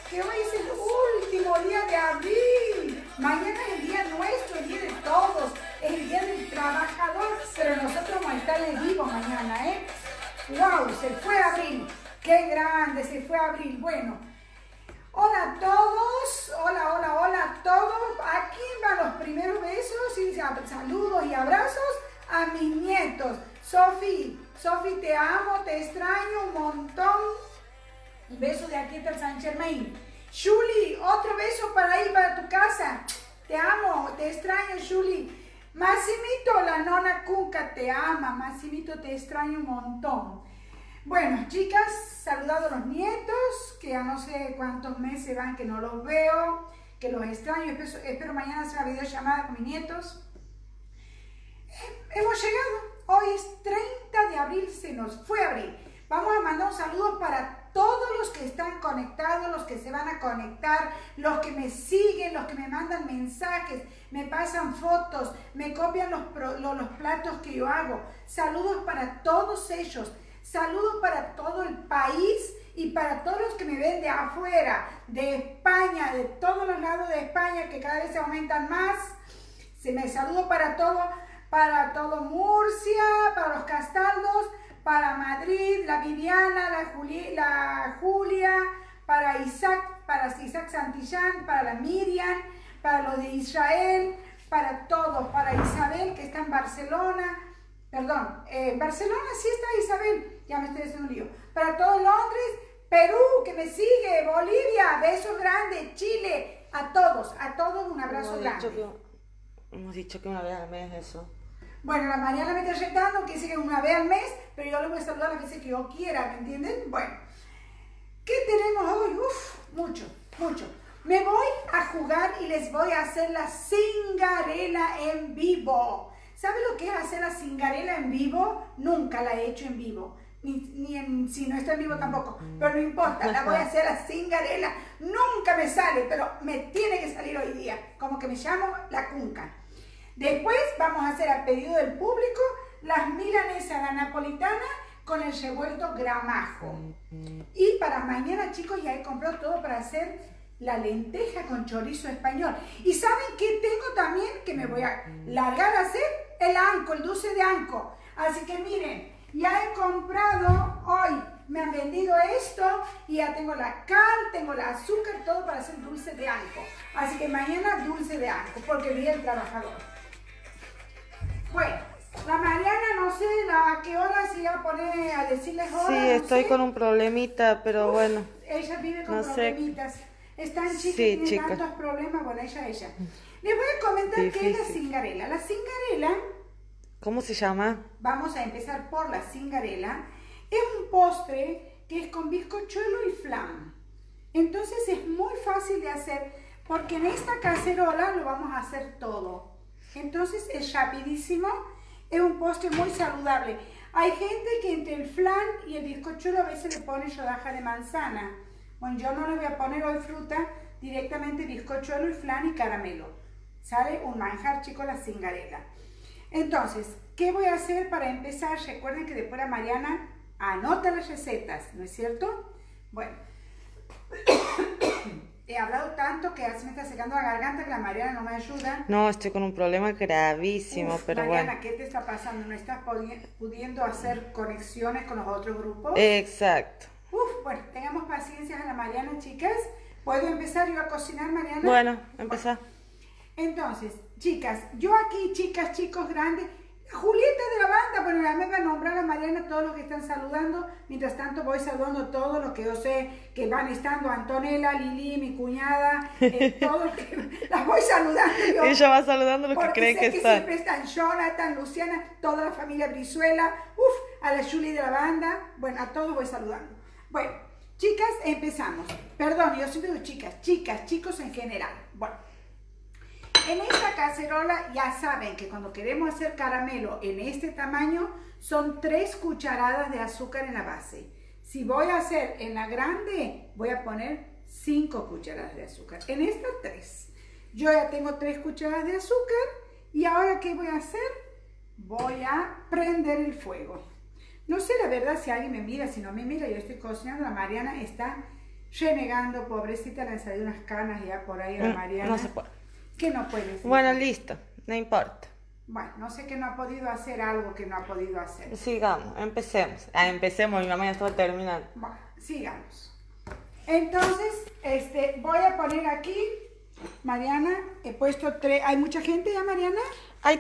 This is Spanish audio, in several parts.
que hoy es el último día de abril. Mañana es el día nuestro, el día de todos, es el día del trabajador, pero nosotros vamos a estar en vivo mañana, ¿eh? ¡Wow! Se fue abril. ¡Qué grande! Se fue abril. Bueno, hola a todos. Hola, hola, hola a todos. Aquí van los primeros besos y saludos y abrazos a mis nietos. Sofi, te amo, te extraño un montón. Un beso de aquí hasta el San Germain. Julie, otro beso para ir para tu casa. Te amo, te extraño, Julie. Massimito, la nona Cuca, te ama. Massimito, te extraño un montón. Bueno, chicas, saludado a los nietos, que ya no sé cuántos meses van que no los veo, que los extraño. Espero mañana hacer una videollamada con mis nietos. Hemos llegado. Hoy es 30 de abril, se nos fue abril. Vamos a mandar un saludo para todos los que están conectados, los que se van a conectar, los que me siguen, los que me mandan mensajes, me pasan fotos, me copian los platos que yo hago. Saludos para todos ellos, saludos para todo el país y para todos los que me ven de afuera, de España, de todos los lados de España, que cada vez se aumentan más. Me saludo para todo Murcia, para los Castaldos, para Madrid, la Viviana, la Julia, para Isaac Santillán, para la Miriam, para los de Israel, para todos, para Isabel que está en Barcelona, perdón, Barcelona sí está Isabel, ya me estoy haciendo un lío, para todo Londres, Perú que me sigue, Bolivia, besos grandes, Chile, a todos un abrazo grande. Hemos dicho que una vez al mes eso. Bueno, la Mariana me está retando que dice que una vez al mes, pero yo le voy a saludar las veces que yo quiera, ¿me entienden? Bueno, ¿qué tenemos hoy? Mucho. Me voy a jugar y les voy a hacer la cingarela en vivo. ¿Saben lo que es hacer la cingarela en vivo? Nunca la he hecho en vivo. Si no está en vivo tampoco, pero no importa, la voy a hacer la cingarela. Nunca me sale, pero me tiene que salir hoy día. Como que me llamo la Cunca. Después vamos a hacer a pedido del público las milanesas a la napolitana con el revuelto gramajo. Y para mañana, chicos, ya he comprado todo para hacer la lenteja con chorizo español. ¿Y saben qué tengo también? Que me voy a largar a hacer el anco, el dulce de anco. Así que miren, ya he comprado hoy, me han vendido esto y ya tengo la cal, tengo el azúcar, todo para hacer dulce de anco. Así que mañana dulce de anco, porque vi el trabajador. Bueno, la Mariana no sé a qué hora se iba a poner a decirles hola. Sí, no estoy sé. con un problemita, pero bueno. Ella vive con no problemitas. Es tan chica, Sí, tiene chica. tantos problemas. Bueno, ella. Les voy a comentar qué es la cingarela. La cingarela, ¿Cómo se llama? vamos a empezar por la cingarela. Es un postre que es con bizcochuelo y flan. Entonces es muy fácil de hacer porque en esta cacerola lo vamos a hacer todo. Entonces es rapidísimo, es un postre muy saludable. Hay gente que entre el flan y el bizcochuelo a veces le pone rodaja de manzana. Bueno, yo no le voy a poner hoy fruta, directamente bizcochuelo y flan y caramelo. Sale un manjar, chicos, la cingarela. Entonces, ¿qué voy a hacer para empezar? Recuerden que después la Mariana anota las recetas, ¿no es cierto? Bueno, he hablado tanto que ya se me está secando la garganta que la Mariana no me ayuda. No, estoy con un problema gravísimo, pero Mariana, bueno. ¿qué te está pasando? ¿No estás pudiendo hacer conexiones con los otros grupos? Exacto. Bueno, tengamos paciencia a la Mariana, chicas. ¿Puedo empezar yo a cocinar, Mariana? Bueno, empezá. Bueno, entonces, chicas, yo aquí, chicas, chicos grandes, Julieta de la banda, bueno, ya me va a nombrar a Mariana todos los que están saludando. Mientras tanto voy saludando a todos los que yo sé que van estando, Antonella, Lili, mi cuñada, todos los que las voy saludando yo. Ella va saludando a los que creen que están. Siempre están Jonathan, Luciana, toda la familia Brizuela, a la Julie de la banda, bueno, a todos voy saludando. Bueno, chicas, empezamos. Perdón, yo siempre digo chicas, chicos en general. Bueno, en esta cacerola ya saben que cuando queremos hacer caramelo en este tamaño son 3 cucharadas de azúcar en la base. Si voy a hacer en la grande, voy a poner 5 cucharadas de azúcar. En esta 3. Yo ya tengo 3 cucharadas de azúcar y ahora ¿qué voy a hacer? Voy a prender el fuego. No sé la verdad si alguien me mira, si no me mira, yo estoy cocinando, la Mariana está renegando, pobrecita, le han salido unas canas ya por ahí a la Mariana. No se puede. ¿Qué no puedes? Bueno, listo, no importa. Bueno, no sé qué no ha podido hacer, algo que no ha podido hacer. Sigamos, empecemos. Empecemos, mi mamá ya estaba terminando. Bueno, sigamos. Entonces, voy a poner aquí, Mariana, he puesto 3, ¿hay mucha gente ya, Mariana? Hay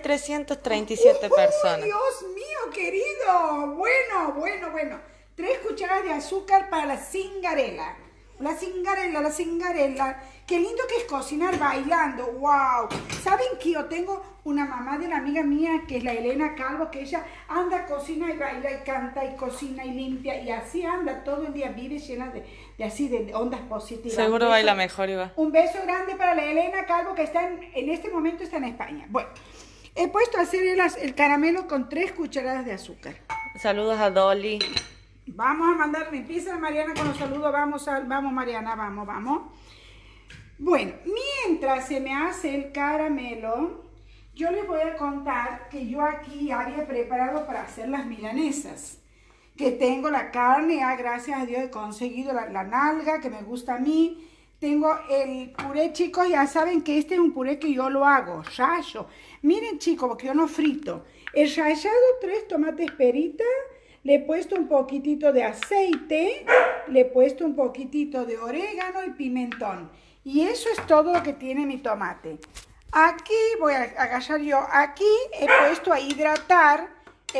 337 personas. Dios mío, querido. Bueno. 3 cucharadas de azúcar para la cingarela. La cingarela. Qué lindo que es cocinar bailando. ¡Wow! ¿Saben que yo tengo una mamá de la amiga mía, que es la Elena Calvo, que ella anda, cocina y baila y canta y cocina y limpia y así anda todo el día, vive llena de ondas positivas? Seguro baila mejor, Iba. Un beso grande para la Elena Calvo, que está en este momento está en España. Bueno, he puesto a hacer el caramelo con 3 cucharadas de azúcar. Saludos a Dolly. Vamos a mandar, empieza Mariana con los saludos, vamos Mariana, vamos. Bueno, mientras se me hace el caramelo, yo les voy a contar que yo aquí había preparado para hacer las milanesas. Que tengo la carne, gracias a Dios he conseguido la nalga, que me gusta a mí. Tengo el puré, chicos, ya saben que este es un puré que yo lo hago, rayo. Miren, chicos, porque yo no frito. El rallado, 3 tomates peritas. Le he puesto un poquitito de aceite, le he puesto un poquitito de orégano y pimentón. Y eso es todo lo que tiene mi tomate. Aquí voy a agarrar yo, aquí he puesto a hidratar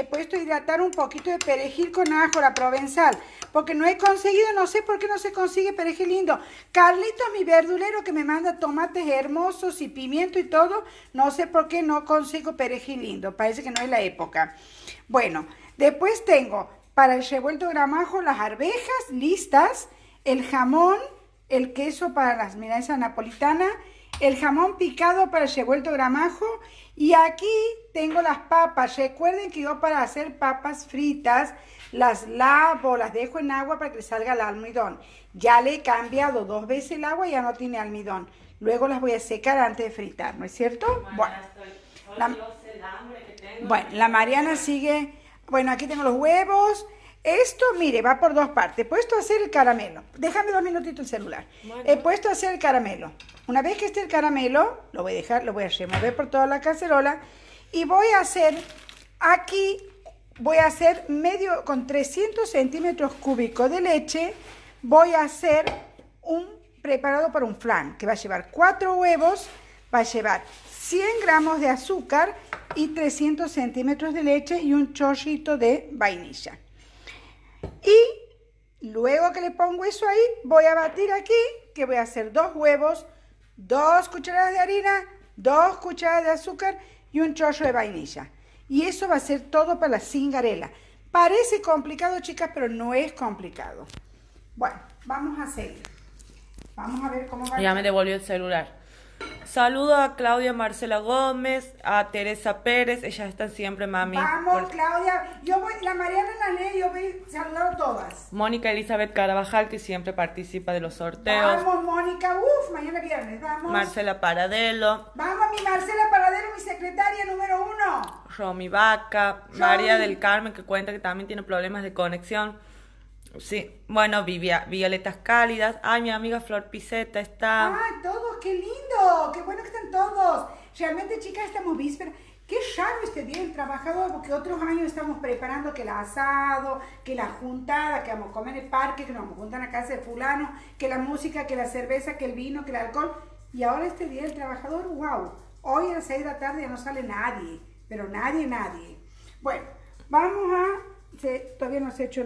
un poquito de perejil con ajo, la provenzal. Porque no he conseguido, no sé por qué no se consigue perejil lindo. Carlitos, mi verdulero, que me manda tomates hermosos y pimiento y todo, no sé por qué no consigo perejil lindo. Parece que no es la época. Bueno, después tengo para el revuelto gramajo las arvejas listas, el jamón, el queso para las milanesas napolitanas, el jamón picado para el revuelto gramajo y aquí tengo las papas. Recuerden que yo para hacer papas fritas las lavo, las dejo en agua para que salga el almidón. Ya le he cambiado 2 veces el agua y ya no tiene almidón. Luego las voy a secar antes de fritar, ¿no es cierto? Bueno, la Mariana sigue. Bueno, aquí tengo los huevos. Esto, mire, va por 2 partes. He puesto a hacer el caramelo. Déjame 2 minutitos el celular. Bueno. He puesto a hacer el caramelo. Una vez que esté el caramelo, lo voy a remover por toda la cacerola. Y voy a hacer, aquí, medio, con 300 centímetros cúbicos de leche, voy a hacer un preparado para un flan, que va a llevar 4 huevos, va a llevar 100 gramos de azúcar y 300 centímetros de leche y un chorrito de vainilla. Y luego que le pongo eso ahí, voy a batir aquí, que voy a hacer 2 huevos, 2 cucharadas de harina, 2 cucharadas de azúcar y un chorro de vainilla. Y eso va a ser todo para la cingarela. Parece complicado, chicas, pero no es complicado. Bueno, vamos a seguir. Vamos a ver cómo va. Ya me devolvió el celular. Saludo a Claudia Marcela Gómez, a Teresa Pérez, ellas están siempre, mami. Vamos, Claudia, la Mariana la ley, yo voy a saludar a todas. Mónica Elizabeth Carabajal, que siempre participa de los sorteos. Vamos, Mónica, mañana viernes, vamos. Marcela Paradelo. Vamos, mi Marcela Paradelo, mi secretaria número 1. Romy Vaca, María del Carmen, que cuenta que también tiene problemas de conexión. Sí, bueno, Violetas Cálidas. Ay, mi amiga Flor Piceta está. Ay, todos, qué lindo, qué bueno que están todos. Realmente, chicas, estamos vísperas. Qué raro este Día del Trabajador, porque otros años estamos preparando que el asado, que la juntada, que vamos a comer en el parque, que nos vamos a juntar en la casa de fulano, que la música, que la cerveza, que el vino, que el alcohol. Y ahora este Día del Trabajador, wow. Hoy a las 6 de la tarde ya no sale nadie, pero nadie. Bueno, vamos a... Todavía no se ha hecho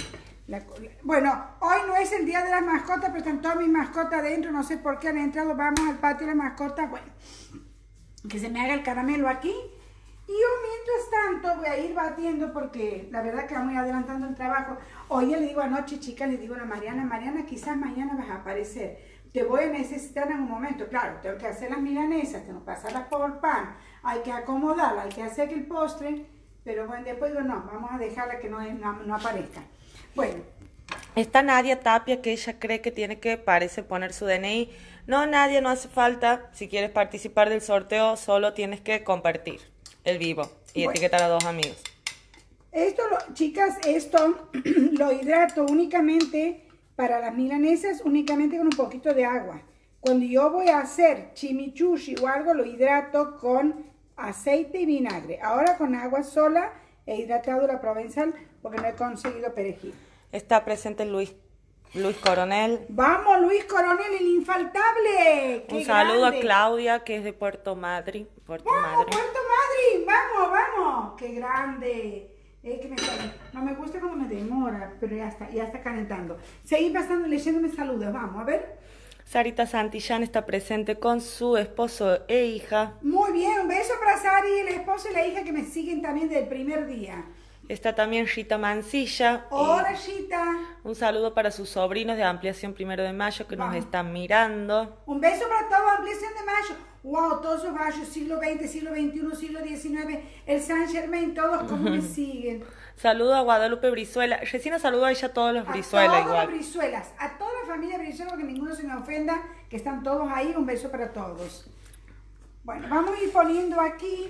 bueno, hoy no es el día de las mascotas, pero están todas mis mascotas adentro, no sé por qué han entrado. Vamos al patio de las mascotas. Bueno, que se me haga el caramelo aquí. Y yo mientras tanto voy a ir batiendo porque la verdad que vamos adelantando el trabajo. Hoy le digo anoche, chicas, le digo a Mariana, quizás mañana vas a aparecer. Te voy a necesitar en un momento. Claro, tengo que hacer las milanesas, tengo que pasarlas por pan, hay que acomodarlas, hay que hacer el postre. Pero bueno, después digo, no, vamos a dejarla que no aparezca. Bueno. Está Nadia Tapia, que ella cree que tiene que, parece, poner su DNI. No, Nadia, no hace falta. Si quieres participar del sorteo, solo tienes que compartir el vivo y etiquetar a 2 amigos. Chicas, esto lo hidrato únicamente para las milanesas únicamente con un poquito de agua. Cuando yo voy a hacer chimichurri o algo, lo hidrato con aceite y vinagre. Ahora con agua sola he hidratado la provenzal porque no he conseguido perejil. Está presente Luis Coronel. ¡Vamos, Luis Coronel, el infaltable! ¡Qué Un saludo grande! a Claudia, que es de Puerto Madryn. ¡Vamos, Puerto Madryn! ¡Vamos, vamos! ¡Qué grande! No me gusta cuando me demora, pero ya está calentando. Seguí pasando leyéndome saludos. Vamos, a ver. Sarita Santillán está presente con su esposo e hija. Muy bien, un beso para Sari, el esposo y la hija que me siguen también del primer día. Está también Rita Mancilla. Hola, Rita. Un saludo para sus sobrinos de Ampliación 1 de Mayo que nos están mirando. Un beso para todos, Ampliación de Mayo. Wow, todos esos barrios, siglo XX, siglo XXI, siglo XIX, el Saint Germain, todos como me siguen. Saludo a Guadalupe Brizuela. Recién saludo a ella a todos los Brizuela igual. A todos los Brizuelas, a toda la familia Brizuela, porque ninguno se me ofenda, que están todos ahí. Un beso para todos. Bueno, vamos a ir poniendo aquí.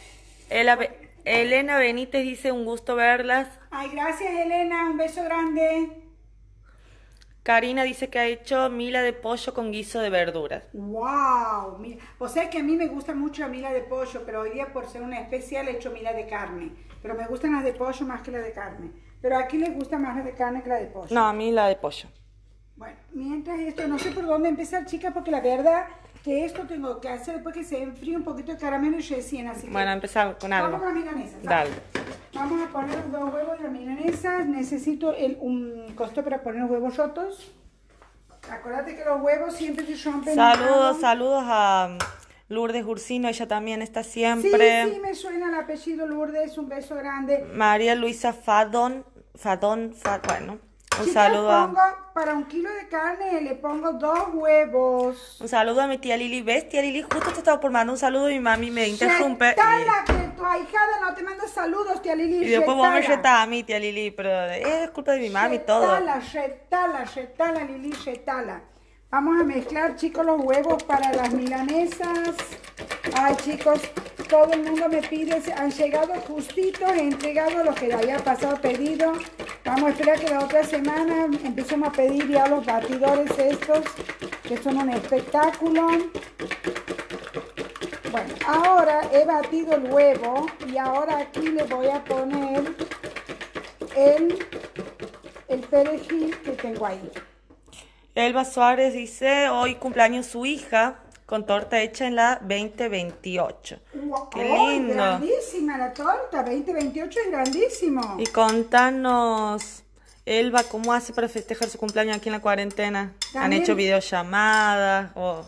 Elena Benítez dice un gusto verlas. Ay, gracias Elena, un beso grande. Karina dice que ha hecho mila de pollo con guiso de verduras. ¡Wow! Mira, o sea que a mí me gusta mucho la mila de pollo, pero hoy día por ser una especial he hecho mila de carne. Pero me gustan las de pollo más que las de carne. Pero aquí les gusta más las de carne que la de pollo. No, a mí la de pollo. Bueno, mientras esto, no sé por dónde empezar, chicas, porque la verdad que esto tengo que hacer después que se enfríe un poquito de caramelo y recién, así que... Bueno, empezamos con algo. Vamos con las milanesas. Dale. Vamos a poner los 2 huevos de las milanesas. Necesito un costo para poner los huevos rotos. Acuérdate que los huevos siempre se rompen. Saludos a Lourdes Ursino, ella también está siempre. Sí, me suena el apellido Lourdes, un beso grande. María Luisa Fadón, bueno, un Chicas, saludo para 1 kilo de carne le pongo 2 huevos. Un saludo a mi tía Lili. ¿Ves, tía Lili? Justo te estaba por mandar un saludo y mi mami me interrumpe. Retala, que tu ahijada no te manda saludos, tía Lili. Y después vos me retás a mí, tía Lili, pero es culpa de mi mami todo. Retala, Lili, retala. Vamos a mezclar, chicos, los huevos para las milanesas. Ay, chicos, todo el mundo me pide, han llegado justitos, he entregado los que había pasado pedido. Vamos a esperar que la otra semana empecemos a pedir ya los batidores estos, que son un espectáculo. Bueno, ahora he batido el huevo y ahora aquí le voy a poner el perejil que tengo ahí. Elba Suárez dice, hoy cumpleaños su hija, con torta hecha en la 2028. Wow, ¡Qué lindo! Grandísima la torta, 2028 es grandísimo. Y contanos, Elba, ¿cómo hace para festejar su cumpleaños aquí en la cuarentena? ¿También? ¿Han hecho videollamadas? O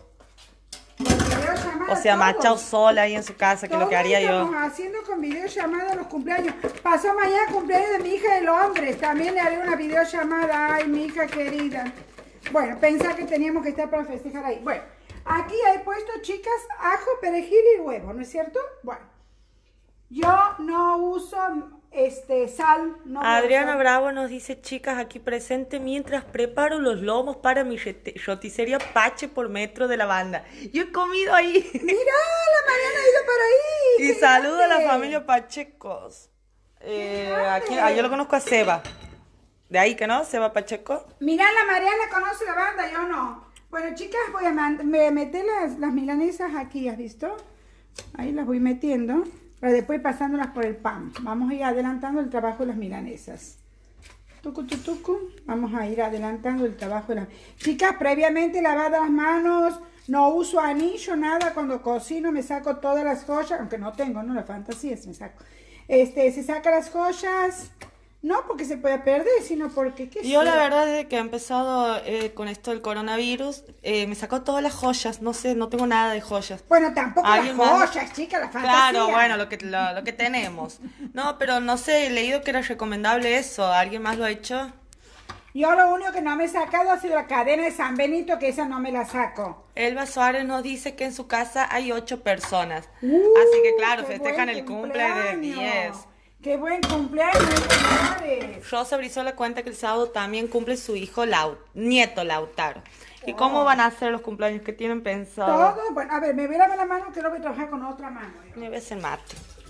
sea, machao sola ahí en su casa, que es lo que haría yo. Estamos haciendo con videollamada los cumpleaños. Pasó mañana cumpleaños de mi hija de Londres. También le haré una videollamada. Ay, mi hija querida. Bueno, pensaba que teníamos que estar para festejar ahí. Bueno, aquí he puesto, chicas, ajo, perejil y huevo, ¿no es cierto? Bueno, yo no uso sal. No Adriana Bravo nos dice, chicas, aquí presente mientras preparo los lomos para mi roticería Pache por metro de la banda. Yo he comido ahí. Mira, la Mariana ha ido por ahí. Y saludo a la familia Pachecos. Yo lo conozco a Seba. De ahí que no, Seba Pacheco. Mirá, la Mariana conoce la banda, yo no. Bueno, chicas, voy a meter las milanesas aquí, ¿has visto? Ahí las voy metiendo, para después pasándolas por el pan. Vamos a ir adelantando el trabajo de las milanesas. Tucu. Vamos a ir adelantando el trabajo de las... Chicas, previamente lavadas las manos, no uso anillo, nada. Cuando cocino me saco todas las joyas, aunque no tengo, ¿no? La fantasía es me saco. Se saca las joyas... No porque se pueda perder, sino porque... Yo la verdad desde que he empezado con esto del coronavirus, me sacó todas las joyas, no sé, no tengo nada de joyas. Bueno, tampoco las joyas, chicas, la fantasía. Claro, bueno, lo que tenemos. No, pero no sé, he leído que era recomendable eso, ¿alguien más lo ha hecho? Yo lo único que no me he sacado ha sido la cadena de San Benito, que esa no me la saco. Elba Suárez nos dice que en su casa hay 8 personas, así que claro, festejan el cumple de 10. ¡Qué buen cumpleaños, señores! Rosa Brizola cuenta que el sábado también cumple su hijo nieto Lautaro. ¿Y cómo van a ser los cumpleaños? ¿Qué tienen pensado? Todo, bueno, a ver, me voy a lavar la mano que no voy a trabajar con otra mano. Me voy a hacer mate.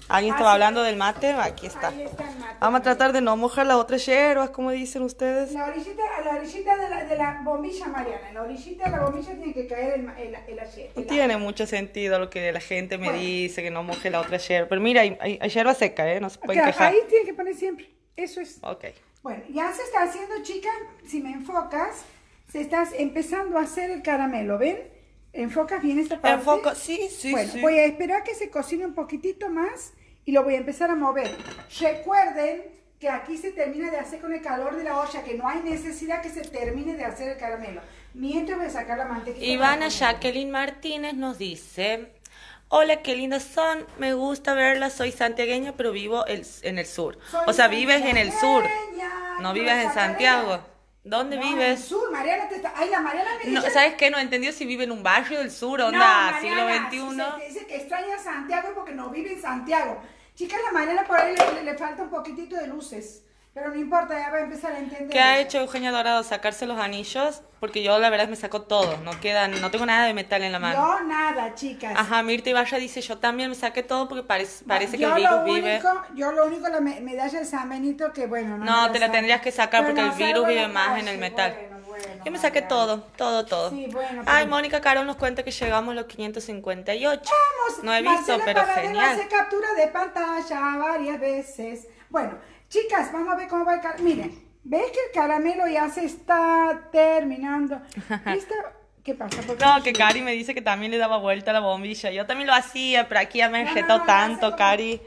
¿Alguien estaba hablando del mate? Aquí está. Ahí está el mate. Vamos a tratar de no mojar las otras hierbas, como dicen ustedes. La orillita de la bombilla, Mariana. En la orillita de la bombilla tiene que caer el ayer. No tiene mucho sentido lo que la gente me dice, que no moje la otra hierba. Pero mira, hay hierba seca, ¿eh? No se pueden quejar. Ahí tiene que poner siempre. Eso es. Ok. Bueno, ya se está haciendo, chica. Si me enfocas, se está empezando a hacer el caramelo, ¿ven? ¿Enfocas bien esta parte? Enfoco, sí, sí, bueno, sí. voy a esperar que se cocine un poquitito más y lo voy a empezar a mover. Recuerden que aquí se termina de hacer con el calor de la olla, que no hay necesidad que se termine de hacer el caramelo. Mientras voy a sacar la mantequilla. Ivana Jacqueline Martínez nos dice: hola, qué lindas son, me gusta verlas, soy santiagueña, pero vivo en el sur. O sea, vives en el sur, no vives en Santiago. ¿Dónde vives? En el sur, Mariana, ay, la Mariana me No, dice... ¿sabes qué? No entendió si vive en un barrio del sur, onda, Mariana, siglo XXI. Si se dice que extraña Santiago porque no vive en Santiago. Chicas, la Mariana por ahí le falta un poquitito de luces. Pero no importa, ya va a empezar a entender. ¿Qué ha hecho Eugenia Dorado? ¿Sacarse los anillos? Porque yo la verdad me saco todo, no tengo nada de metal en la mano. Yo nada, chicas. Ajá, Mirta Ibarra dice: yo también me saqué todo porque parece que el virus vive. Yo lo único, la medalla de San Benito, que bueno, No, te la tendrías que sacar porque el virus vive más calle, en el metal. Bueno, Yo me saqué todo. Sí, bueno, Ay, Mónica Carol nos cuenta que llegamos a los 558. Vamos, No he visto, Marcela pero Paradela genial. hace captura de pantalla varias veces. Bueno, chicas, vamos a ver cómo va el caramelo. Miren, ¿ves que el caramelo ya se está terminando? ¿Qué pasa? No, que Cari me dice que también le daba vuelta a la bombilla. Yo también lo hacía, pero aquí ya me enjetó tanto, Cari.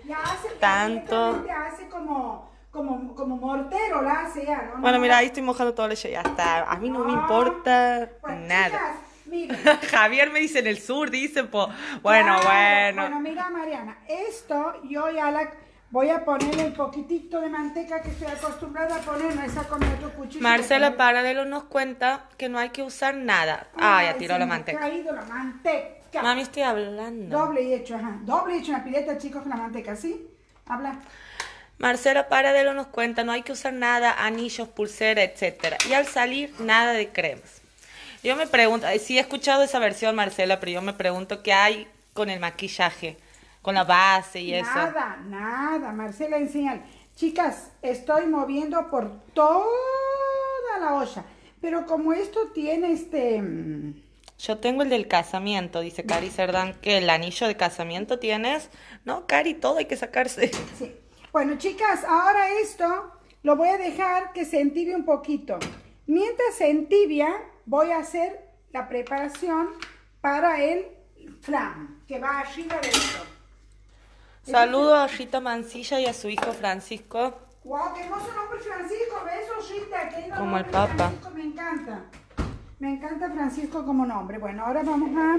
Tanto. Hace como mortero, la hace ya, ¿no? Bueno, mira, ahí estoy mojando todo leche, ya está. A mí no me importa nada. Chicas, miren. Javier me dice en el sur, dice, po. Bueno. Bueno, mira, Mariana, esto yo ya voy a ponerle un poquitito de manteca que estoy acostumbrada a poner, no esa con otro cuchillo. Marcela Paradelo nos cuenta que no hay que usar nada. Ya tiró la manteca. Ha caído la manteca. Mami, estoy hablando. Doble y hecho en la pileta, chicos, con la manteca, ¿sí? Habla. Marcela Paradelo nos cuenta: no hay que usar nada, anillos, pulsera, etcétera. Y al salir, nada de cremas. Yo me pregunto, sí he escuchado esa versión, Marcela, pero yo me pregunto qué hay con el maquillaje, con la base y eso. Nada, Marcela, enseñale. Chicas, estoy moviendo por toda la olla, pero como esto tiene Yo tengo el del casamiento, dice Cari Cerdán, que el anillo de casamiento tienes. No, Cari, todo hay que sacarse. Sí. Bueno, chicas, ahora esto lo voy a dejar que se entibie un poquito. Mientras se entibia, voy a hacer la preparación para el flan, que va arriba de esto. Saludo a Rita Mancilla y a su hijo Francisco. ¡Wow! ¡Qué hermoso nombre, Francisco! ¡Besos, Rita! ¡Qué lindo Como el nombre, Papa. Francisco! Me encanta. Me encanta Francisco como nombre. Bueno, ahora vamos a...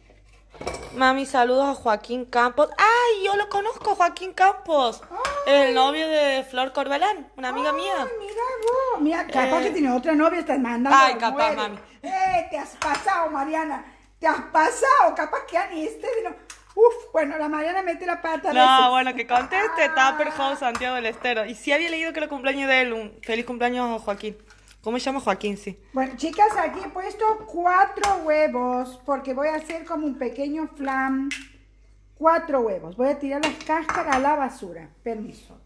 Mami, saludos a Joaquín Campos. ¡Ay, yo lo conozco, Joaquín Campos! El novio de Flor Corbalán, una amiga mía. ¡Ay, mira vos! Mira, capaz que tiene otra novia, estás mandando. Ay, capaz, mami. Te has pasado, Mariana. Te has pasado. Capaz que Ani bueno, la Mariana mete la pata. No, bueno, que conteste. Tupper House Santiago del Estero. Y sí había leído que era el cumpleaños de él. Un feliz cumpleaños a Joaquín. ¿Cómo se llama? Joaquín, sí. Bueno, chicas, aquí he puesto 4 huevos porque voy a hacer como un pequeño flan. 4 huevos. Voy a tirar las cáscaras a la basura. Permiso.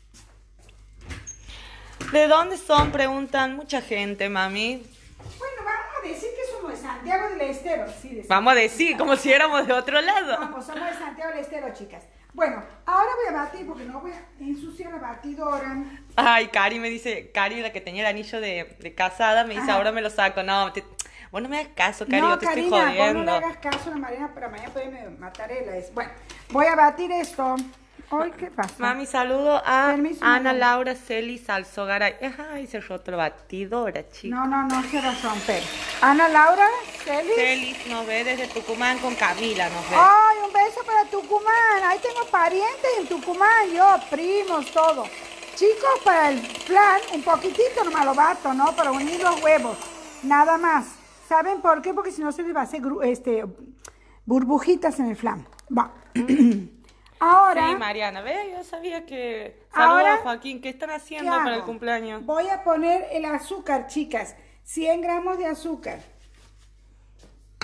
¿De dónde son? Preguntan mucha gente, mami. Bueno, vamos a decir que somos de Santiago del Estero. Sí, Vamos a decir, como si éramos de otro lado. Vamos, somos de Santiago del Estero, chicas. Bueno, ahora voy a batir porque no voy a ensuciar la batidora. Ay, Cari me dice, Cari, la que tenía el anillo de casada, me dice, ahora me lo saco. No, vos no me hagas caso, Cari, yo te estoy jodiendo. Vos no le hagas caso a la Mariana, pero mañana puede matar ella. Bueno, voy a batir esto. Ay, ¿qué pasa? Mami, saludo a Permiso, Ana mamá. Laura Celis Alzogaray. Ay, se roto la batidora, chica. No se va a romper. Ana Laura, Celis. Celis nos ve desde Tucumán con Camila, nos ve. Ay, un beso para Tucumán. Ahí tengo parientes en Tucumán, yo, primos, todo. Chicos, para el flan, un poquitito nomás lo bato, ¿no? Para unir los huevos. Nada más. ¿Saben por qué? Porque si no se les va a hacer burbujitas en el flan. Va. Ahora, Sí, Mariana, ve, yo sabía que... Saludos Ahora, a Joaquín, ¿qué están haciendo ¿qué para hago? el cumpleaños? Voy a poner el azúcar, chicas. 100 gramos de azúcar.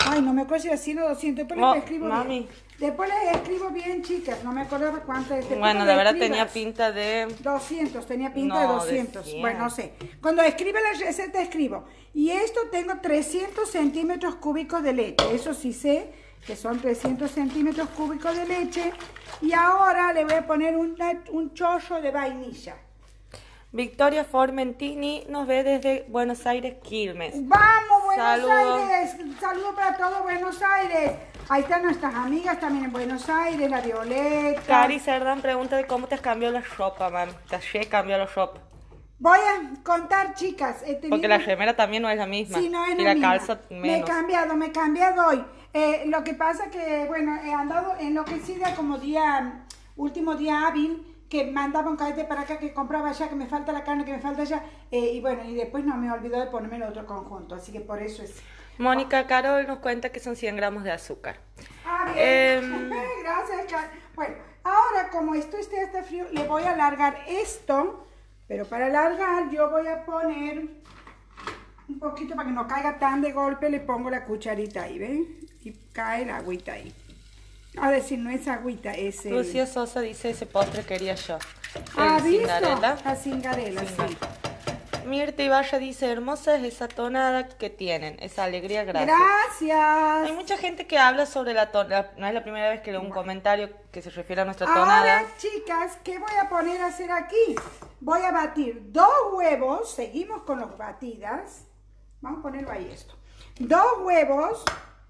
Ay, no me acuerdo si era 100 o 200. Después Oh, les escribo mami. bien. Después les escribo bien, chicas. No me acuerdo cuánto es. Después Bueno, cuando de verdad escribas, tenía pinta de... 200, tenía pinta No, de de 200. 100. Bueno, no sé. Cuando escribe la receta, escribo. Y esto tengo 300 centímetros cúbicos de leche. Eso sí sé que son 300 centímetros cúbicos de leche. Y ahora le voy a poner un chorro de vainilla. Victoria Formentini nos ve desde Buenos Aires, Quilmes. ¡Vamos, Buenos Saludos. Aires! Saludos para todo Buenos Aires. Ahí están nuestras amigas también en Buenos Aires, la Violeta. Cari Cerdán pregunta de cómo te has cambiado la ropa, man. Te has cambiado la ropa. Voy a contar, chicas. Porque la remera también no es la misma. Sí, no es y la la misma. calza Me he menos. cambiado hoy. Lo que pasa que, bueno, he andado enloquecida como último día hábil, que mandaba un cadete para acá, que compraba allá, que me falta la carne, que me falta allá. Y bueno, y después no me olvidó de ponerme el otro conjunto, así que por eso es... Mónica Carol nos cuenta que son 100 gramos de azúcar. Ah, bien. Gracias, bueno, ahora como esto está frío, le voy a alargar esto, pero para alargar yo voy a poner un poquito para que no caiga tan de golpe, le pongo la cucharita ahí, ¿ven? Y cae la agüita ahí. A decir, no es agüita, es el... Lucía Sosa dice, ese postre quería yo. ¿Ah, El visto? Cinderella. La cingarela, sí. Mirta Ibarra dice, hermosa es esa tonada que tienen, esa alegría, gracias. Hay Gracias. mucha gente que habla sobre la tonada, no es la primera vez que leo un comentario que se refiere a nuestra Ahora, tonada. chicas, ¿qué voy a poner a hacer aquí? Voy a batir 2 huevos, seguimos con los batidas. Vamos a ponerlo ahí esto. 2 huevos.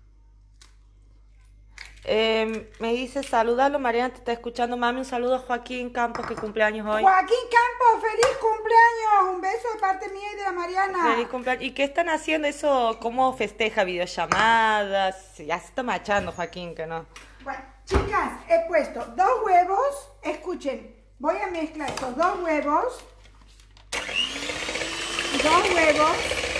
Me dice, saludalo, Mariana, te está escuchando, mami, un saludo a Joaquín Campos, que cumpleaños hoy. Joaquín Campos, feliz cumpleaños. Un beso de parte mía y de la Mariana. Feliz cumpleaños. ¿Y qué están haciendo eso? ¿Cómo festeja? ¿Videollamadas? Ya se está machando, Joaquín, que no. Bueno, chicas, he puesto 2 huevos. Escuchen, voy a mezclar estos 2 huevos. 2 huevos.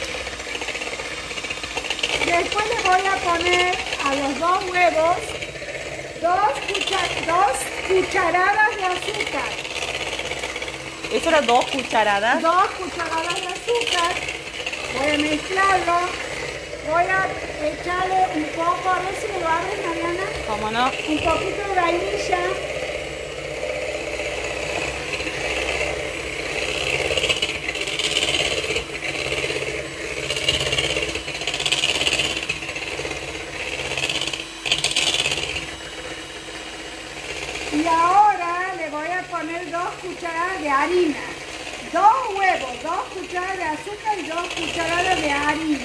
Después le voy a poner a los 2 huevos 2 cucharadas de azúcar. ¿Eso era 2 cucharadas? 2 cucharadas de azúcar. Voy a mezclarlo. Voy a echarle un poco, a ver si me lo abres, Mariana. ¿Cómo no? Un poquito de vainilla. Y ahora le voy a poner 2 cucharadas de harina. 2 huevos, 2 cucharadas de azúcar y 2 cucharadas de harina.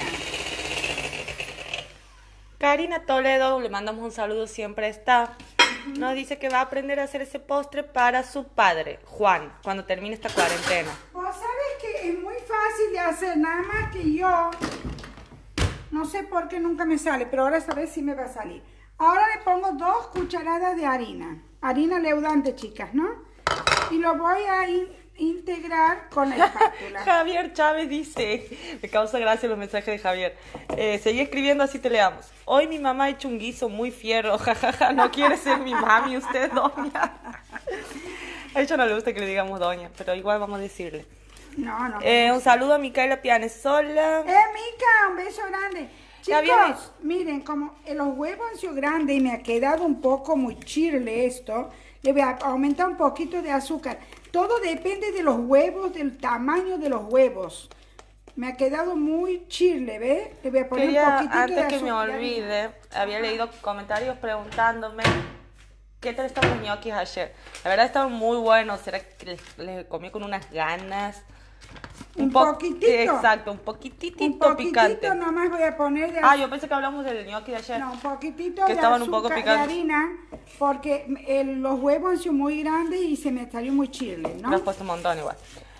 Karina Toledo, le mandamos un saludo, siempre está. Nos dice que va a aprender a hacer ese postre para su padre, Juan, cuando termine esta cuarentena. Vos sabés que es muy fácil de hacer, nada más que yo no sé por qué nunca me sale, pero ahora esta vez sí me va a salir. Ahora le pongo 2 cucharadas de harina leudante, chicas, ¿no? Y lo voy a integrar con la espátula. Javier Chávez dice, me causa gracia los mensajes de Javier. Seguí escribiendo, así te leamos. Hoy mi mamá ha hecho un guiso muy fierro, jajaja, no quiere ser mi mami, usted doña. A ella no le gusta que le digamos doña, pero igual vamos a decirle. No. Un saludo a Micaela Pianesola. Mica, un beso grande. Ya Chicos, viene. miren, como los huevos han sido grandes y me ha quedado un poco muy chirle esto, le voy a aumentar un poquito de azúcar. Todo depende de los huevos, del tamaño de los huevos. Me ha quedado muy chirle, ¿ve? Le voy a poner un poquitito de Antes que azúcar. me olvide, había leído comentarios preguntándome qué tal estaban los ñoquis ayer. La verdad estaban muy buenos, será que les comí con unas ganas. Un poquitito. Exacto, un poquitito Un poquitito picante. nomás voy a poner de Ah, yo pensé que hablamos del ñoqui de ayer. No, un poquitito Que de estaban azúcar, un poco de picantes. harina, porque los huevos han sido muy grandes y se me salió muy chirle, ¿no? Me has puesto un montón igual.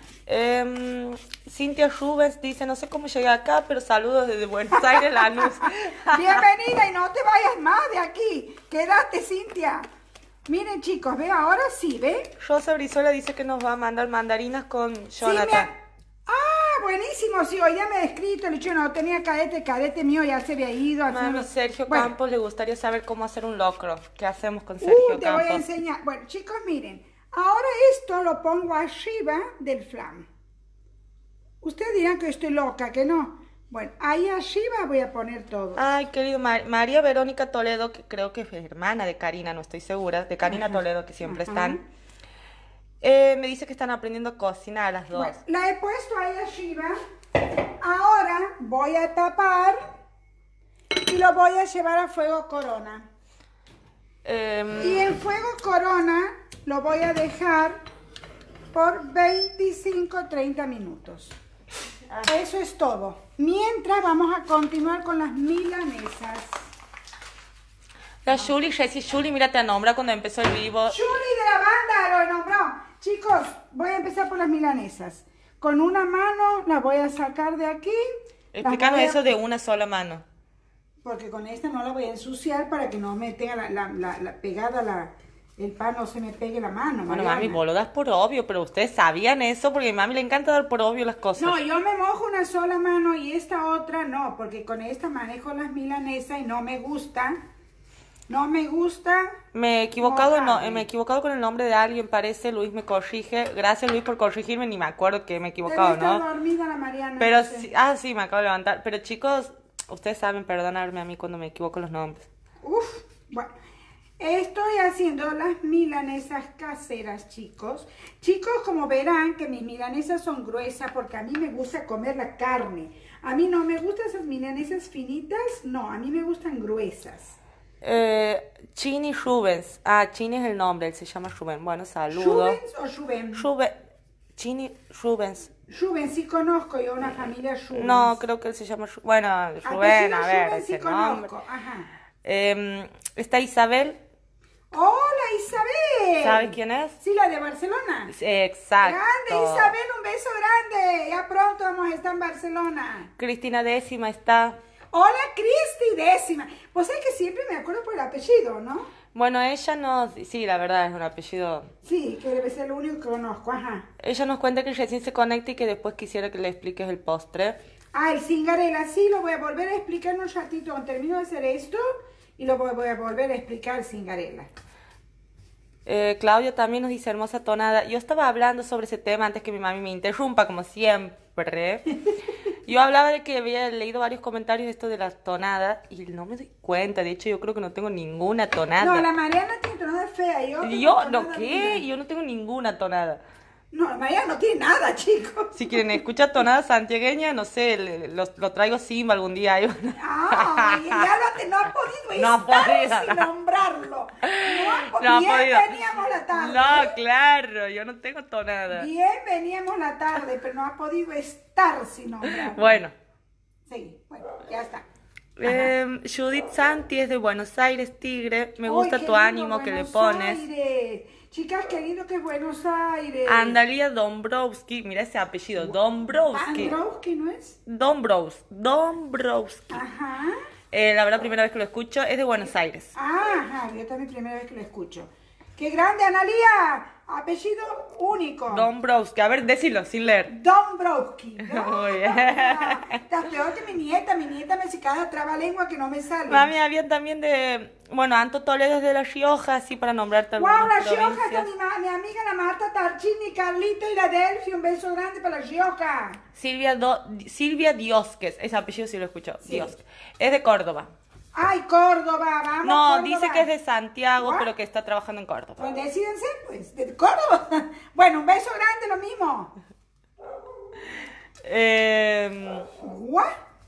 Cintia Rubens dice, no sé cómo llegué acá, pero saludos desde Buenos Aires, Lanús. Bienvenida y no te vayas más de aquí. Quédate, Cintia. Miren, chicos, ve, ahora sí, ¿ve? Rosa Brizuela dice que nos va a mandar mandarinas con Sí, Jonathan. Ah, buenísimo, sí, hoy ya me he escrito, le he dicho, no, tenía cadete mío ya se había ido. Mami, Sergio Bueno, Campos le gustaría saber cómo hacer un locro. ¿Qué hacemos con Sergio te voy a Campos? enseñar. Bueno, chicos, miren, ahora esto lo pongo arriba del flan. Ustedes dirán que estoy loca, que no. Bueno, ahí arriba voy a poner todo. Ay, querido María Verónica Toledo, que creo que es hermana de Karina, no estoy segura, de Karina Toledo, que siempre están. Me dice que están aprendiendo a cocinar las dos. Bueno, la he puesto ahí arriba. Ahora voy a tapar y lo voy a llevar a fuego corona. Y en fuego corona lo voy a dejar por 25-30 minutos. Eso es todo. Mientras vamos a continuar con las milanesas. La Julie, Jessie, Julie, mira, te nombra cuando empezó el vivo. Julie de la banda lo nombró. Chicos, voy a empezar por las milanesas. Con una mano las voy a sacar de aquí. Explícanos eso de una sola mano. Porque con esta no la voy a ensuciar para que no me tenga la pegada el pan, no se me pegue la mano. Bueno, Mariana. mami, vos lo das por obvio, pero ustedes sabían eso porque a mi mami le encanta dar por obvio las cosas. No, yo me mojo una sola mano y esta otra no, porque con esta manejo las milanesas y no me gusta. No me gusta. Me he equivocado, mojarme. me he equivocado con el nombre de alguien, parece. Luis me corrige. Gracias, Luis, por corregirme. Ni me acuerdo que me he equivocado, Debe estar ¿no? dormida la Mariana. Pero no sé. sí, sí, me acabo de levantar. Pero chicos, ustedes saben perdonarme a mí cuando me equivoco los nombres. Uf, bueno. Estoy haciendo las milanesas caseras, chicos. Chicos, como verán que mis milanesas son gruesas porque a mí me gusta comer la carne. A mí no me gustan esas milanesas finitas, no, a mí me gustan gruesas. Chini Rubens. Ah, Chini es el nombre, él se llama Rubens. Bueno, saludos. ¿Rubens o Rubén? Chini Rubens. Rubens, sí conozco yo una familia Rubens. No, creo que él se llama Bueno, Rubén, a ver, Rubens sí ese nombre. conozco, ajá. Está Isabel. ¡Hola, Isabel! ¿Sabes quién es? Sí, la de Barcelona. Exacto. Grande, Isabel, un beso grande. Ya pronto vamos a estar en Barcelona. Cristina Décima está. Hola, Cristi Décima. Pues es que siempre me acuerdo por el apellido, ¿no? Bueno, ella nos... Sí, la verdad, es un apellido... Sí, que debe ser lo único que conozco, ajá. Ella nos cuenta que recién se conecta y que después quisiera que le expliques el postre. Ah, el cingarela, sí, lo voy a volver a explicar en un ratito. Cuando termino de hacer esto, y lo voy a volver a explicar el cingarela. Claudia también nos dice hermosa tonada. Yo estaba hablando sobre ese tema antes que mi mami me interrumpa, como siempre. Yo hablaba de que había leído varios comentarios de esto de las tonadas y no me doy cuenta. De hecho, yo creo que no tengo ninguna tonada. No, la Mariana tiene tonada fea. Yo ¿No qué? linda. Yo no tengo ninguna tonada. No, la Mariana no tiene nada, chicos. Si quieren escuchar tonada santiagueña, no sé, lo traigo Simba algún día. Ah, no ha podido No ha estar podido, sin no. nombrarlo. No ha Bien podido. veníamos la tarde. No, claro, yo no tengo tonada. Bien veníamos la tarde, pero no ha podido estar sin nombrarlo. Bueno. Sí, bueno, ya está. Judith Santi es de Buenos Aires, Tigre. Me gusta Ay, qué tu lindo ánimo que le Buenos pones. Aires. Chicas, qué lindo que es Buenos Aires. Andalía Dombrowski, mira ese apellido, Dombrowski. ¿Androwski no es? Dombrowski. Ajá. La verdad, primera vez que lo escucho, es de Buenos Aires. Ajá, yo también primera vez que lo escucho. ¡Qué grande, Analía! Apellido único. Dombrowski, a ver, decilo sin leer. Dombrowski. Muy bien. Estás peor que mi nieta me hace cada trabalengua que no me sale. Mami, había también de, bueno, Anto Toledo es de La Rioja, así para nombrarte ¡Wow! algunas La Rioja provincias. está mi amiga la Marta Tarchini, Carlito y la Delphi. Un beso grande para La Rioja. Silvia Diosques, ese apellido sí lo he escuchado, Sí. Diosques. Es de Córdoba. ¡Ay, Córdoba! ¡Vamos, No, Córdoba! dice que es de Santiago, ¿What? pero que está trabajando en Córdoba. Pues decídense, pues, de Córdoba. Bueno, un beso grande, lo mismo. ¿Guay?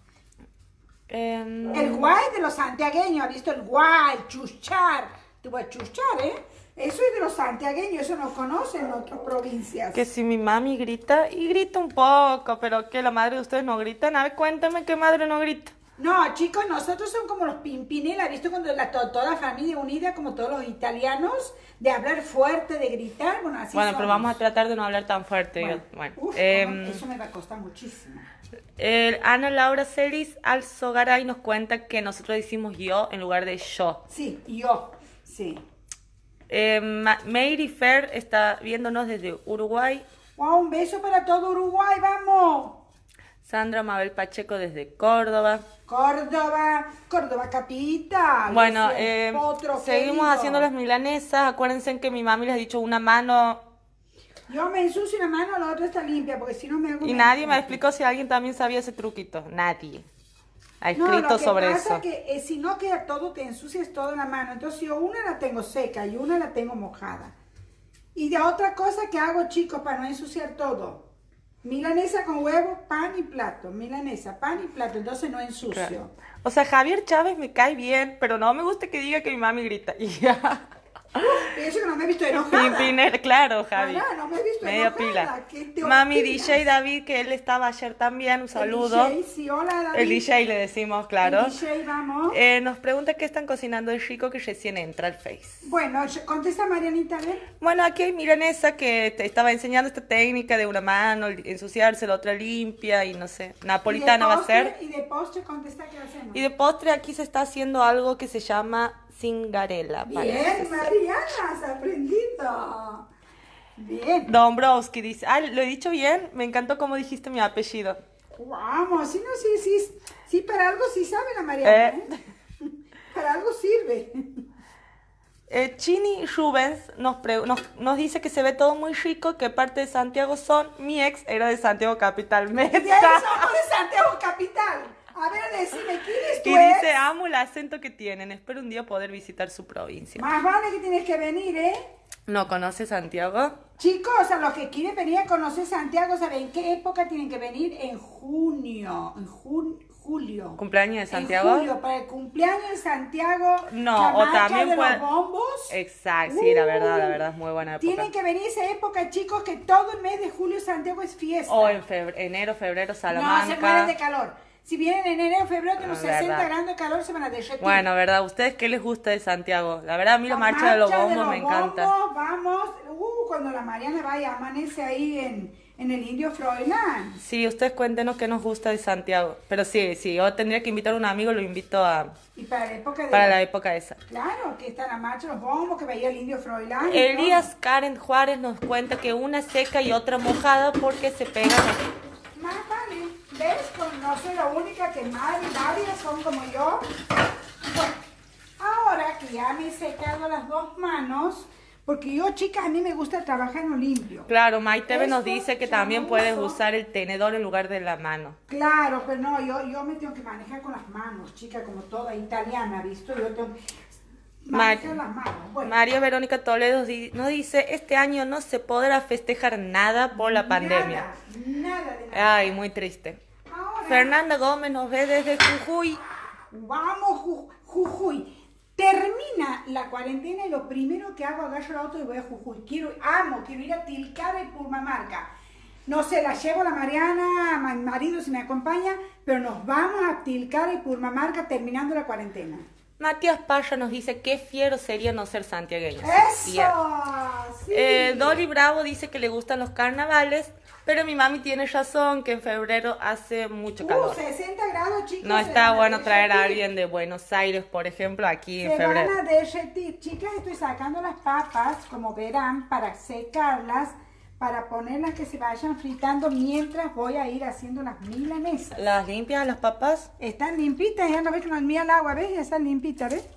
El guay de los santiagueños, ¿ha visto el guay? Chuchar. Te voy a chuchar, ¿eh? Eso es de los santiagueños, eso no conocen en otras provincias. Que si mi mami grita, y grita un poco, pero que la madre de ustedes no grita. A ver, cuéntame qué madre no grita. No, chicos, nosotros somos como los Pimpinela, ¿has visto cuando toda la familia unida, como todos los italianos, de hablar fuerte, de gritar? Bueno, así Bueno, pero somos. vamos a tratar de no hablar tan fuerte. Uf, Em, eso me va a costar muchísimo. Ana Laura Celis Alzogaray nos cuenta que nosotros decimos yo en lugar de yo. Sí, yo, sí. Mary Fer está viéndonos desde Uruguay. Wow, un beso para todo Uruguay, vamos. Sandra Mabel Pacheco desde Córdoba. Córdoba capital. Bueno, ese potro seguimos querido. haciendo las milanesas. Acuérdense que mi mami les ha dicho una mano. Yo me ensucio la mano, la otra está limpia, porque si no me hago... Y nadie me explicó si alguien también sabía ese truquito. Nadie ha No, escrito lo que sobre pasa eso. es que si no queda todo, te ensucias todo en la mano. Entonces yo una la tengo seca y una la tengo mojada. Y de otra cosa que hago, chicos, para no ensuciar todo. Milanesa con huevo, pan y plato. Milanesa, pan y plato. Entonces no ensucio. Claro. O sea, Javier Chávez me cae bien, pero no me gusta que diga que mi mami grita. Y ya. Y eso que no me he visto enojada. Pimpiner, claro, Javi. No me he visto Media enojada. pila. ¿Qué te Mami opinas? DJ David, que él estaba ayer también, un saludo. El DJ, sí, hola David. El DJ le decimos, claro. El DJ, vamos. Nos pregunta qué están cocinando el chico que recién entra al Face. Bueno, contesta Marianita, ¿ven? Bueno, aquí hay milanesa que te estaba enseñando esta técnica de una mano, ensuciarse, la otra limpia y no sé, napolitana va a ser. Y de postre, contesta qué hacemos. Y de postre aquí se está haciendo algo que se llama cingarela. Bien, Mariana, has aprendido. Bien. Dombrowski dice, lo he dicho bien, me encantó cómo dijiste mi apellido. Vamos, sí, no, sí, para algo sí sabe la Mariana, ¿eh? Para algo sirve. Chini Rubens nos dice que se ve todo muy rico, que parte de Santiago son. Mi ex era de Santiago Capital. De ahí somos de Santiago Capital. A ver, decime, ¿quién es tu Y ex? dice, amo el acento que tienen, espero un día poder visitar su provincia. Más vale que tienes que venir, ¿eh? ¿No conoce Santiago? Chicos, a los que quieren venir a conocer Santiago, ¿saben en qué época tienen que venir? En junio, julio. ¿Cumpleaños de Santiago? En julio, para el cumpleaños de Santiago. No, la o marcha también de puede- los bombos. Exacto, sí, la verdad es muy buena época. Tienen que venir esa época, chicos, que todo el mes de julio Santiago es fiesta. O en enero, febrero, No, se mueren Salamanca. de calor. Si vienen en enero, febrero, que los Verdad. 60 grados de calor se van a derretir. Bueno, ¿verdad? ¿Ustedes qué les gusta de Santiago? La verdad, a mí la marcha de los bombos me encanta. Vamos, cuando la Mariana vaya, amanece ahí en el Indio Froilán. Sí, ustedes cuéntenos qué nos gusta de Santiago. Pero sí, yo tendría que invitar a un amigo, lo invito Y para la época de... para la época esa. Claro, que está la marcha de los bombos, que vaya el Indio Froilán. y Elías Karen Juárez nos cuenta que una seca y otra mojada porque se pegan. todo. Más vale. ¿Ves? No soy la única que varias son como yo. Bueno, ahora que ya me he secado las dos manos, porque yo, chicas, a mí me gusta trabajar en lo limpio. Claro, Maitebe nos Esto dice que yo también no puedes uso. usar el tenedor en lugar de la mano. Claro, pero no, yo me tengo que manejar con las manos, chica, como toda italiana, ¿visto? Yo tengo que manejar las manos. Bueno, María Verónica Toledo nos dice, este año no se podrá festejar nada por la pandemia. Nada de nada. Ay, muy triste. Ahora, Fernanda Gómez nos ve desde Jujuy. vamos, Jujuy. Termina la cuarentena y lo primero que hago, agarro el auto y voy a Jujuy. Quiero ir a Tilcara y Purmamarca. No sé, la llevo a la Mariana, a mi marido si me acompaña, pero nos vamos a Tilcara y Purmamarca terminando la cuarentena. Matías Parra nos dice, qué fiero sería no ser santiagueño. ¡Eso! Bien. Sí. Dolly Bravo dice que le gustan los carnavales, pero mi mami tiene razón que en febrero hace mucho calor. 60 grados, chicos. No se está van a bueno traer a derretir. alguien de Buenos Aires, por ejemplo, aquí en Se febrero. van a derretir. Chicas, estoy sacando las papas, como verán, para secarlas, para ponerlas que se vayan fritando mientras voy a ir haciendo las milanesas. ¿Las limpias las papas? Están limpitas, ya no ves que no mía el agua, ¿ves? Ya están limpitas, ¿ves?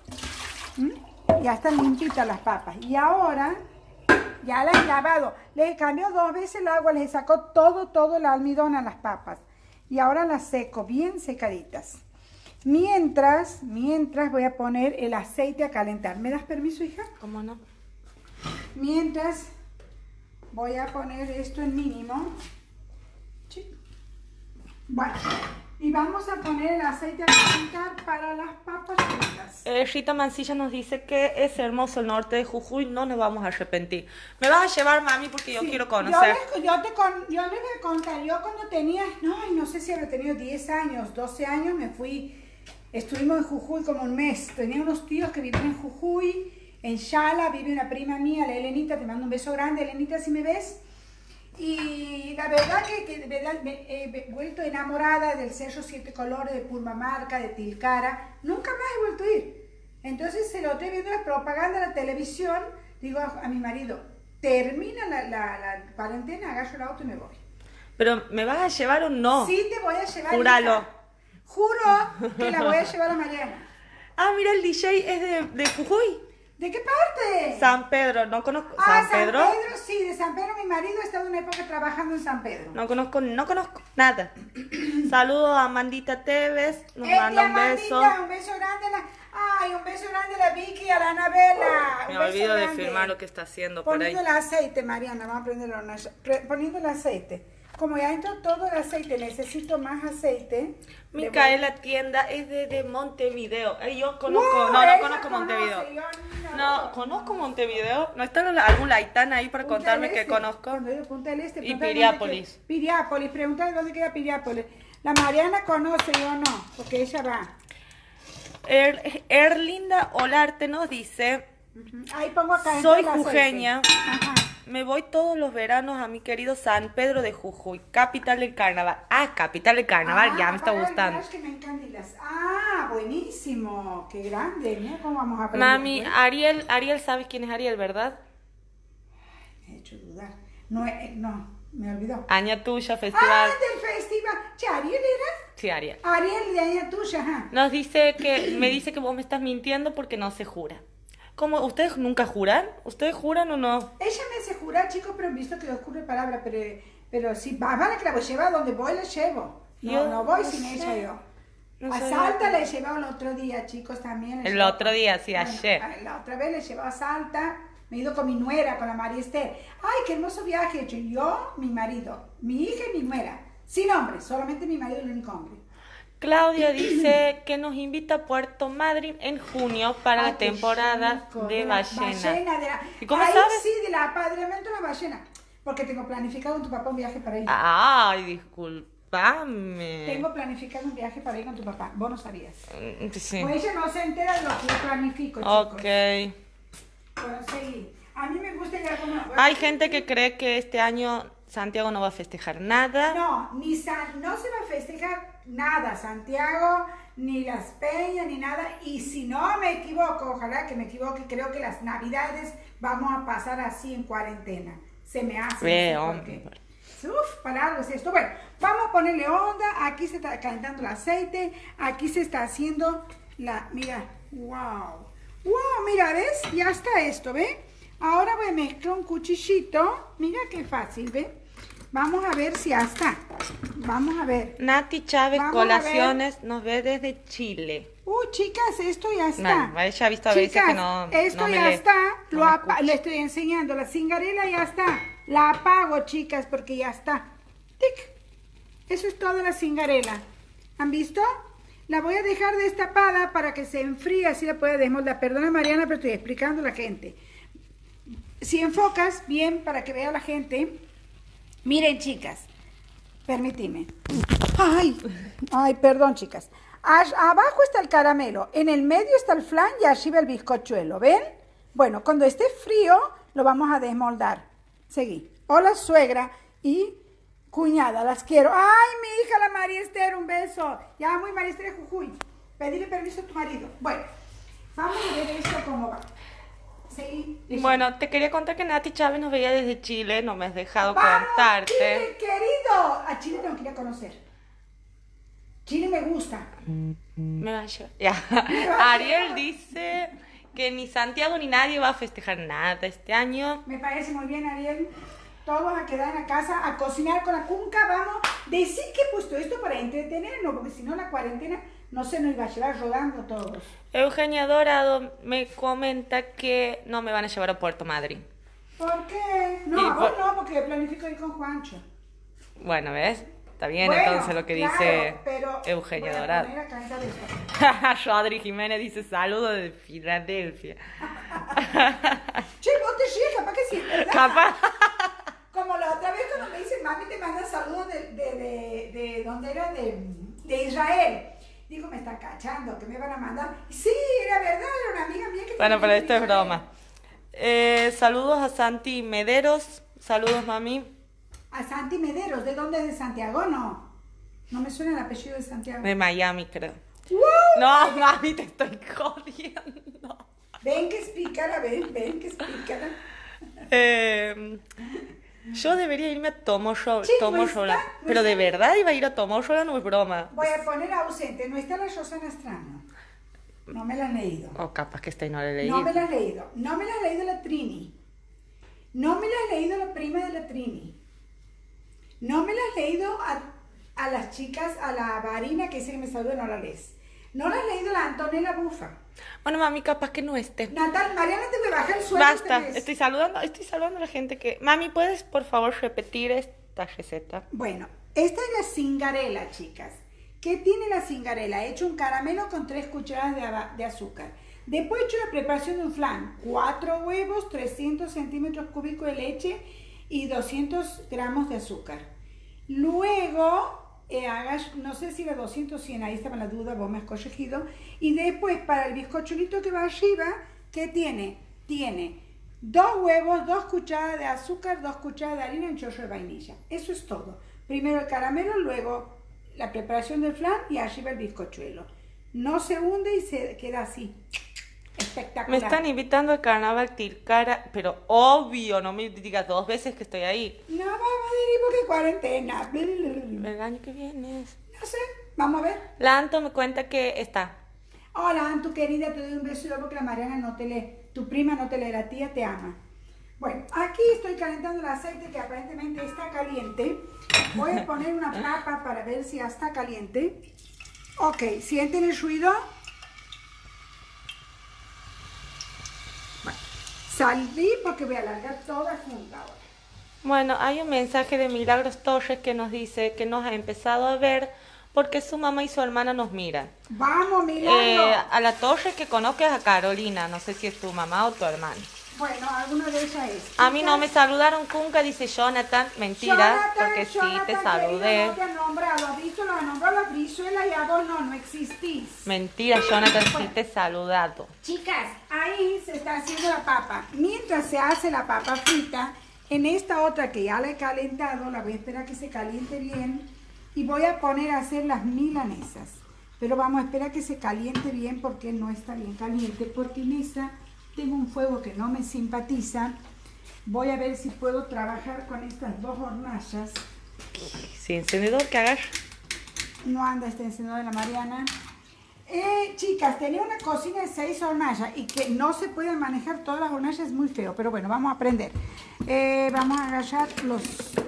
Ya están limpitas las papas. Y ahora, ya las he lavado. Les cambió 2 veces el agua, les sacó todo el almidón a las papas. Y ahora las seco bien secaditas. Mientras voy a poner el aceite a calentar. ¿Me das permiso, hija? ¿Cómo no? Mientras voy a poner esto en mínimo. Sí. Bueno, y vamos a poner el aceite a calentar para las papas fritas. Rita Mancilla nos dice que es hermoso el norte de Jujuy, no nos vamos a arrepentir. Me vas a llevar, mami, porque yo Sí, quiero conocer. Yo les voy a contar, yo cuando tenía, no sé si había tenido 10 años, 12 años, me fui, estuvimos en Jujuy como un mes. Tenía unos tíos que vivían en Jujuy, en Xala, vive una prima mía, la Elenita, te mando un beso grande, Elenita, si me ves. Y la verdad que de verdad me he vuelto enamorada del Cerro Siete Colores, de Purmamarca, de Tilcara. Nunca más he vuelto a ir. Entonces se lo estoy viendo la propaganda en la televisión. Digo a mi marido, termina la cuarentena, agarro el auto y me voy. ¿Pero me vas a llevar o no? Sí te voy a llevar. Júralo. hija. Juro que la voy a llevar a Mariana. Ah, mira, el DJ es de Jujuy. ¿De qué parte? San Pedro, no conozco. Ah, ¿San Pedro? Sí, de San Pedro. Mi marido ha estado una época trabajando en San Pedro. No conozco nada. Saludos a Amandita Tevez, nos manda un beso. Un beso grande un beso grande a la Vicky y a la Anabela. Me olvido de filmar lo que está haciendo por ahí. Poniendo el aceite, Mariana, vamos a prender el horno. Poniendo el aceite. Como ya entró todo el aceite, necesito más aceite. Micaela Tienda es de Montevideo. Yo conozco, Wow, no conozco Montevideo. No, conozco Montevideo. ¿No está algún laitán ahí para contarme que conozco? Punta del Este. Y Piriápolis. Piriápolis, pregúntale dónde queda Piriápolis. La Mariana conoce, yo no, porque ella va. Erlinda Olarte nos dice, Ahí pongo acá. soy el aceite. jujeña. Ajá. Me voy todos los veranos a mi querido San Pedro de Jujuy, capital del carnaval. Ah, capital del carnaval, ya me está para gustando. el que me encantan buenísimo. Qué grande, mira cómo vamos a aprender. Mami, Ariel, ¿sabes quién es Ariel, verdad? Me he hecho dudar. No, me olvidó. Aña Tuya, festival. Del festival. Che, ¿Ariel era? Sí, Ariel. Ariel de Aña Tuya, ajá. Me dice que vos me estás mintiendo porque no se jura. ¿Cómo? ¿Ustedes nunca juran? ¿Ustedes juran o no? Ella me hace jurar, chicos, pero he visto que oscure palabra, pero si van a que la voy a llevar donde voy, la llevo. No voy sin ella yo. No A sé. Salta la he llevado el otro día, chicos, también. El otro día, sí, Bueno, ayer. La otra vez la he llevado a Salta, me he ido con mi nuera, con la María Esther. ¡Ay, qué hermoso viaje he hecho! Yo, mi marido, mi hija y mi nuera. Sin hombre, solamente mi marido es el único hombre. Claudia dice que nos invita a Puerto Madryn en junio para la Qué temporada rico, de ballena. ¿Y cómo ahí sabes? sí, del apadrinamiento de la ballena. Porque tengo planificado con tu papá un viaje para ir. Ay, discúlpame. Tengo planificado un viaje para ir con tu papá. Vos no sabías. Sí. Pues ella no se entera de lo que yo planifico, chicos. Ok. Bueno, seguí. A mí me gusta ir a como... Hay gente que cree que este año Santiago no va a festejar nada. No, no se va a festejar nada, Santiago, ni Las Peñas, ni nada. Y si no me equivoco, ojalá que me equivoque, creo que las Navidades vamos a pasar así en cuarentena. Se me hace. Hombre. Para algo es esto. Bueno, vamos a ponerle onda. Aquí se está calentando el aceite. Aquí se está haciendo mira, wow. Wow, mira, ¿ves? Ya está esto, ¿ves? Ahora voy a mezclar un cuchillito. Mira qué fácil, ¿ves? Vamos a ver si ya está. Vamos a ver. Nati Chávez Vamos Colaciones nos ve desde Chile. Chicas, esto ya está. No, ella ha visto a veces que no. Esto no me ya lee, está. no me escucha. Le estoy enseñando. La cingarela ya está. La apago, chicas, porque ya está. ¡Tic! Eso es toda la cingarela. ¿Han visto? La voy a dejar destapada para que se enfríe, así la puede desmoldar. Perdona, Mariana, pero estoy explicando a la gente. Si enfocas bien para que vea la gente. Miren, chicas. Permíteme. Ay, perdón, chicas. Abajo está el caramelo, en el medio está el flan y arriba el bizcochuelo, ¿ven? Bueno, cuando esté frío lo vamos a desmoldar. Seguí. Hola, suegra y cuñada, las quiero. ¡Ay, mi hija, la María Esther, un beso! Ya muy María Esther de Jujuy. Pedirle permiso a tu marido. Bueno, vamos a ver esto cómo va. Seguí. Bueno, te quería contar que Nati Chávez nos veía desde Chile, no me has dejado ¡Vamos, contarte. Chile, querido! A Chile tengo que ir a conocer. Chile me gusta. Me va a llevar. Ya. Ariel dice que ni Santiago ni nadie va a festejar nada este año. Me parece muy bien, Ariel. Todos a quedar en la casa a cocinar con la cunca. Vamos, decir que he puesto esto para entretenernos, porque si no la cuarentena no se nos iba a llevar rodando todos. Eugenia Dorado me comenta que no me van a llevar a Puerto Madryn. ¿Por qué? No, a vos no, porque planifico ir con Juancho. Bueno, ¿ves? Está bien Bueno, entonces lo que claro, dice pero Eugenia voy a Dorado. poner a calentar esto. Rodri Jiménez dice saludos de Filadelfia. Che, vos te ríes, capaz que sí, es ¿verdad? Capaz. Como la otra vez cuando me dicen, mami, te manda saludos de ¿dónde era? De Israel. Digo, me está cachando, que me van a mandar. Sí, era verdad, era una amiga mía que... Bueno, pero esto es Israel. broma. Saludos a Santi Mederos. Saludos, mami. A Santi Mederos, ¿de dónde es? ¿De Santiago? No. No me suena el apellido de Santiago. De Miami, creo. ¡Wow! No, mami, te estoy jodiendo. Ven que es pícara, ven que es pícara. Yo debería irme a Tomorrowland. Sí, no está, Pero de verdad iba a ir a Tomorrowland, no es broma. Voy a poner ausente, no está la Rosana Estrano. No me la has leído. O capaz que esta y no la he leído. No me la has leído. No me la has leído la Trini. No me la has leído la prima de la Trini. No me la has leído a las chicas, a la Varina que dice que me saluda, no la lees. No la has leído a la Antonella Bufa. Bueno, mami, capaz que no esté. Natal, Mariana, te me baja el sueldo. Basta, estoy saludando a la gente que... Mami, ¿puedes por favor repetir esta receta? Bueno, esta es la cingarela, chicas. ¿Qué tiene la cingarela? He hecho un caramelo con 3 cucharadas de azúcar. Después he hecho la preparación de un flan. 4 huevos, 300 centímetros cúbicos de leche y 200 gramos de azúcar. Luego, no sé si era 200 o 100, ahí estaba la duda, vos me has corregido. Y después, para el bizcochulito que va arriba, ¿qué tiene? Tiene 2 huevos, 2 cucharadas de azúcar, 2 cucharadas de harina y un chorro de vainilla. Eso es todo. Primero el caramelo, luego la preparación del flan y arriba el bizcochuelo. No se hunde y se queda así. Espectacular. Me están invitando al carnaval Tilcara, pero obvio, no me digas 2 veces que estoy ahí. No vamos a ir porque cuarentena. El año que viene es. No sé, vamos a ver. La Anto me cuenta que está. Hola, Anto, querida, te doy un beso porque la Mariana no te lee. Tu prima no te lee, la tía te ama. Bueno, aquí estoy calentando el aceite que aparentemente está caliente. Voy a poner una papa para ver si ya está caliente. Ok, ¿sienten el ruido? Bueno, salí porque voy a alargar toda junta ahora. Bueno, hay un mensaje de Milagros Torres que nos dice que nos ha empezado a ver porque su mamá y su hermana nos miran. Vamos, Milagros. A la Torres que conozcas a Carolina, no sé si es tu mamá o tu hermana. Bueno, alguna de ellas es. A mí no me saludaron nunca, dice Jonathan. Mentira, Jonathan, porque sí Jonathan, te saludé. querido, no te han nombrado, has visto, lo ha nombrado la Brizuela y a vos no existís. Mentira, Jonathan, sí te he saludado. Chicas, ahí se está haciendo la papa. Mientras se hace la papa frita, en esta otra que ya la he calentado, la voy a esperar que se caliente bien y voy a poner a hacer las milanesas. Pero vamos a esperar que se caliente bien porque no está bien caliente, porque en esa tengo un fuego que no me simpatiza. Voy a ver si puedo trabajar con estas 2 hornallas. Sí, encendedor que hagas. No anda este encendedor de la Mariana. Chicas, tenía una cocina de 6 hornallas y que no se pueden manejar todas las hornallas, es muy feo, pero bueno, vamos a aprender. Vamos a agarrar los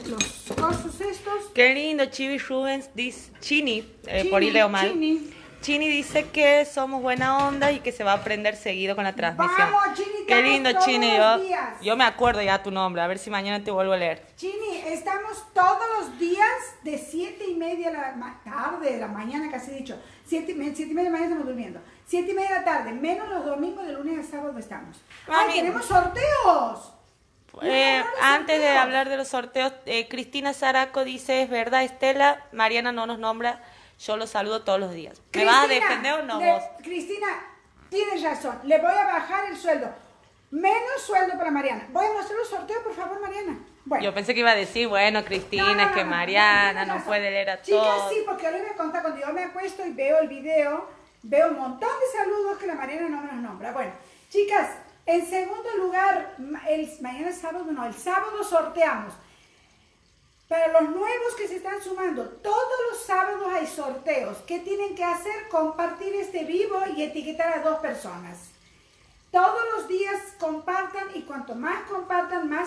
cosos estos. Qué lindo, Chibi Rubens, dice Chini, por ir leo mal. Chini dice que somos buena onda y que se va a aprender seguido con la transmisión. Vamos, Chini, qué lindo, todos Chini. los días. Yo me acuerdo ya tu nombre, a ver si mañana te vuelvo a leer. Chini, estamos todos los días de 7:30 de la tarde, de la mañana, casi he dicho. 7:30 de la mañana estamos durmiendo. 7:30 de la tarde, menos los domingos, de lunes a sábado estamos. Mami, ¡ay, tenemos sorteos! Antes de hablar de los sorteos, Cristina Zaraco dice, es verdad, Estela, Mariana no nos nombra, yo los saludo todos los días. ¿Me vas a defender o no vos? Cristina, tienes razón, le voy a bajar el sueldo. Menos sueldo para Mariana. Voy a mostrar los sorteos, por favor, Mariana. Bueno. Yo pensé que iba a decir, bueno, Cristina, es que Mariana no puede leer a todos. Chicas, sí, porque hoy me conta cuando yo me acuesto y veo el video, veo un montón de saludos que la Mariana no me los nombra. Bueno, chicas, en segundo lugar, mañana es sábado, no, el sábado sorteamos. Para los nuevos que se están sumando, todos los sábados hay sorteos. ¿Qué tienen que hacer? Compartir este vivo y etiquetar a 2 personas. Todos los días compartan y cuanto más compartan, más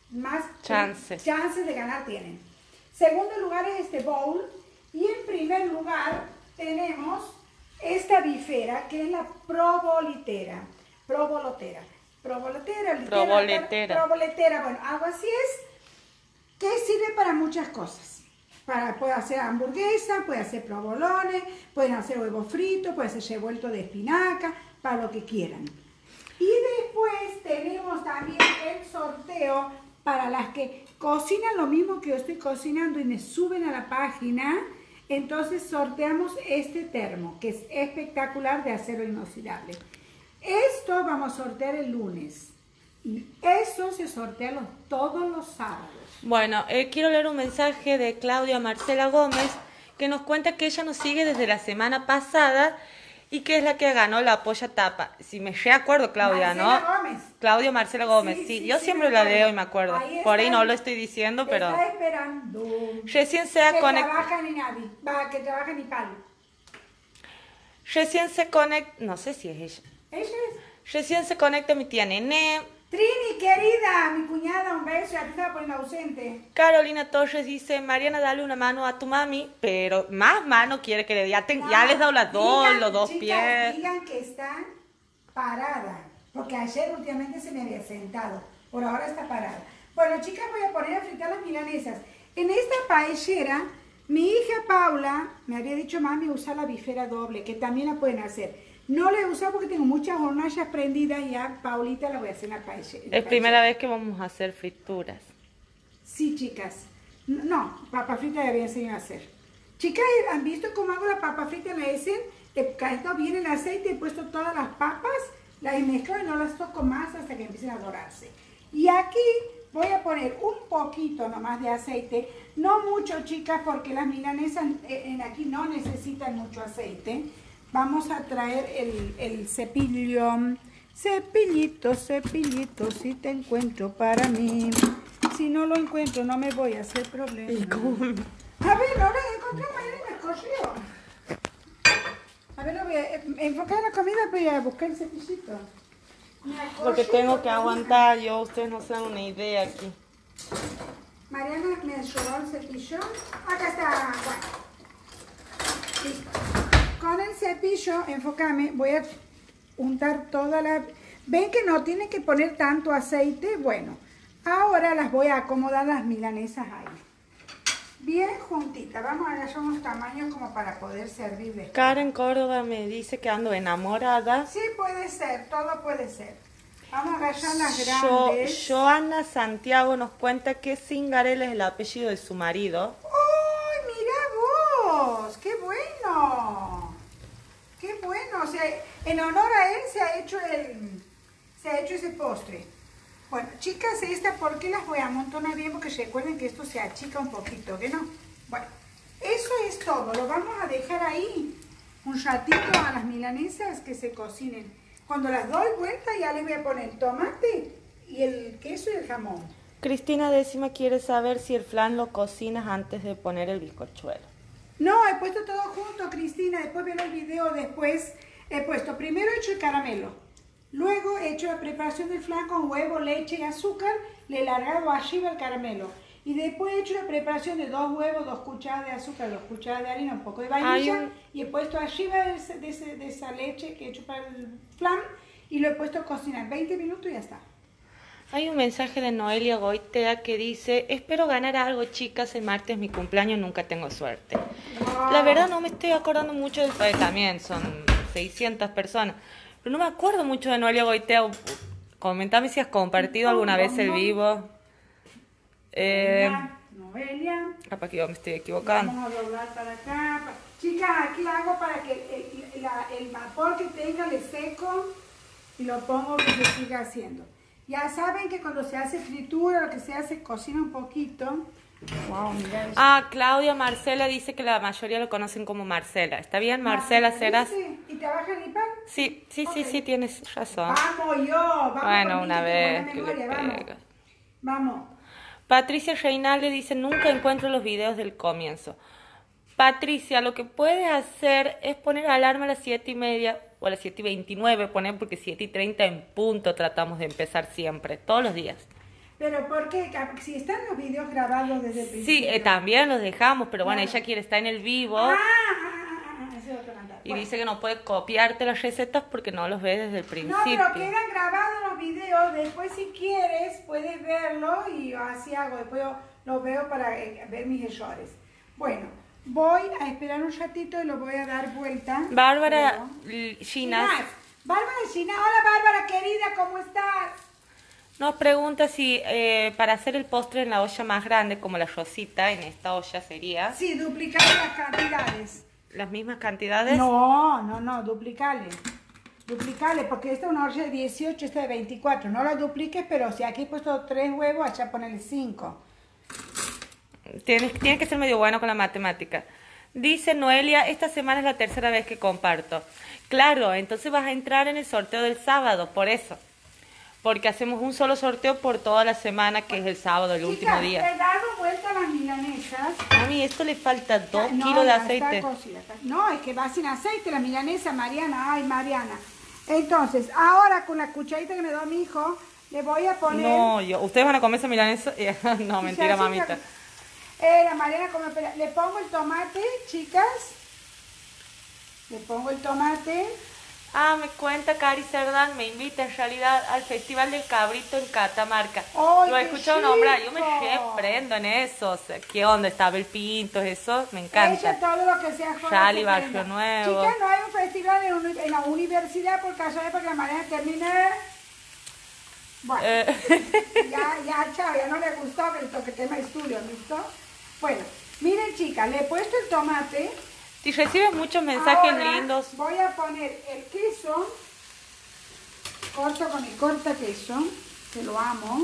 chances de ganar tienen. Segundo lugar es este bowl y en primer lugar tenemos esta bifera que es la probolitera. Proboletera, bueno, algo así es, que sirve para muchas cosas. Puede hacer hamburguesa, puede hacer provolones, pueden hacer huevo frito, puede hacer revuelto de espinaca, para lo que quieran. Y después tenemos también el sorteo para las que cocinan lo mismo que yo estoy cocinando y me suben a la página. Entonces sorteamos este termo, que es espectacular, de acero inoxidable. Esto vamos a sortear el lunes. Y eso se sortea todos los sábados. Bueno, quiero leer un mensaje de Claudia Marcela Gómez, que nos cuenta que ella nos sigue desde la semana pasada y que es la que ganó la polla tapa. Si me recuerdo, Claudia, Marcela ¿no? Gómez. Claudia Marcela Gómez, sí. Yo siempre la leo y me acuerdo. Por ahí no lo estoy diciendo, pero... Está esperando. Recién se ha conectado. Que trabaja ni nadie. Que trabaja ni palo. Recién se conecta, no sé si es ella. Ella es. Recién se conecta mi tía Nené. Trini, querida, mi cuñada, un beso, ya te estaba poniendo ausente. Carolina Torres dice, Mariana, dale una mano a tu mami, pero más mano quiere que le dé. Ya les he dado las dos, Digan, los dos chicas, pies. Digan que están paradas, porque ayer últimamente se me había sentado, por ahora está parada. Bueno, chicas, voy a poner a fritar las milanesas. En esta paellera, mi hija Paula me había dicho, mami, usa la bifera doble, que también la pueden hacer. No la he usado porque tengo muchas hornallas prendidas y a Paulita la voy a hacer en la paellera. Es primera vez que vamos a hacer frituras. Sí, chicas. No, papa frita ya había enseñado a hacer. Chicas, ¿han visto cómo hago la papa frita en la Essen? He caído bien el aceite, he puesto todas las papas, las mezclo y no las toco más hasta que empiecen a dorarse. Y aquí voy a poner un poquito nomás de aceite, no mucho, chicas, porque las milanesas en aquí no necesitan mucho aceite. Vamos a traer el cepillo. Cepillito, cepillito, si te encuentro para mí. Si no lo encuentro, no me voy a hacer problema. A ver, ahora encontré mañana y me corrió. A ver, no voy a enfocar en la comida, pero voy a buscar el cepillito. Porque tengo que aguantar, yo, ustedes no se dan una idea aquí. Mariana me robó el cepillo. Acá está. Bueno. Listo. Con el cepillo, enfócame, voy a untar toda la... ¿Ven que no tiene que poner tanto aceite? Bueno, ahora las voy a acomodar las milanesas ahí. Bien juntitas. Vamos a agarrar unos tamaños como para poder servir después. Karen Córdoba me dice que ando enamorada. Sí, puede ser, todo puede ser. Vamos a agarrar las grandes. Joana Santiago nos cuenta que Singarel es el apellido de su marido. ¡Ay, mira vos! ¡Qué bueno! ¡Qué bueno! O sea, en honor a él se ha hecho ese postre. Bueno, chicas, esta, ¿por qué las voy a amontonar bien? Porque recuerden que esto se achica un poquito, ¿que no? Bueno, eso es todo. Lo vamos a dejar ahí un ratito a las milanesas que se cocinen. Cuando las doy vuelta ya les voy a poner tomate y el queso y el jamón. Cristina Décima quiere saber si el flan lo cocinas antes de poner el bizcochuelo. No, he puesto todo junto, Cristina. Después veré el video después. He puesto, primero he hecho el caramelo. Luego he hecho la preparación del flan con huevo, leche y azúcar. Le he largado arriba el caramelo. Y después he hecho la preparación de 2 huevos, 2 cucharadas de azúcar, 2 cucharadas de harina, un poco de vainilla. Y he puesto arriba de esa leche que he hecho para el flan. Y lo he puesto a cocinar 20 minutos y ya está. Hay un mensaje de Noelia Goitea que dice, espero ganar algo, chicas, el martes es mi cumpleaños, nunca tengo suerte. Wow. La verdad no me estoy acordando mucho del también, son 600 personas, pero no me acuerdo mucho de Noelia Goitea. Comentame si has compartido alguna vez el vivo. Noelia. Capaz que yo me estoy equivocando. Vamos a doblar para acá. Chicas, aquí la hago para que el vapor que tenga le seco y lo pongo que se siga haciendo. Ya saben que cuando se hace fritura, lo que se hace, cocina un poquito. Wow, mira eso. Ah, Claudia Marcela dice que la mayoría lo conocen como Marcela. ¿Está bien, Marcela Ceras? ¿Y trabaja en IPAN? Sí, Okay. sí, tienes razón. Vamos bueno, por una mí, vez que que tengo le buena memoria, pega. Vamos. Patricia Reinalde dice, nunca encuentro los videos del comienzo. Patricia, lo que puedes hacer es poner alarma a las 7:30 o a las 7:29, poner porque 7:30 en punto tratamos de empezar siempre, todos los días. Pero ¿por qué? Si están los videos grabados desde el principio. Sí, también los dejamos, pero bueno, Claro. ella quiere estar en el vivo Ese es otro cantar. y dice que no puede copiarte las recetas porque no los ve desde el No, principio. pero quedan grabados los videos, después si quieres puedes verlo y así hago, después yo lo veo para ver mis errores. Bueno, voy a esperar un ratito y lo voy a dar vuelta. Bárbara Ginas Ginás. Bárbara Gina, hola Bárbara querida, ¿cómo estás? nos pregunta si para hacer el postre en la olla más grande, como la rosita, en esta olla sería Sí, duplicar las cantidades. las mismas cantidades. No, duplicale. Duplicale, porque esta es una olla de 18, esta de 24. No la dupliques, pero si aquí he puesto 3 huevos, allá ponele 5. Tienes que ser medio bueno con la matemática. Dice Noelia, esta semana es la tercera vez que comparto. Claro, entonces vas a entrar en el sorteo del sábado, por eso. Porque hacemos un solo sorteo por toda la semana, que es el sábado, el último día. He dado vuelta a las milanesas. milanesas. A mí esto le falta 2 No, kilos de ya aceite. está cocida. No, es que va sin aceite la milanesa, Mariana. Ay, Mariana. Entonces, ahora con la cucharita que me dio mi hijo, le voy a poner... No, ¿ustedes van a comer esa milanesa? No, Y mentira, se hace mamita. La Mariana come... Le pongo el tomate, chicas. Le pongo el tomate. Ah, me cuenta Cari Cerdán, me invita en realidad al Festival del Cabrito en Catamarca. ¡Ay, Lo he qué escuchado nombrar, yo me rico! prendo en eso. O sea, ¿qué onda? Estaba el Pinto, eso, me Ella encanta. todo lo que sea joda Chali, se Barrio prenda. Nuevo. Chicas, no hay un festival en la universidad por casualidad porque la Mariana termine. Bueno, ya, chao, ya no le gustó que le toque tema estudio, ¿me gustó? Bueno, miren chicas, le he puesto el tomate. Si recibes muchos mensajes Ahora lindos, voy a poner el queso, corto con el corta queso, que lo amo,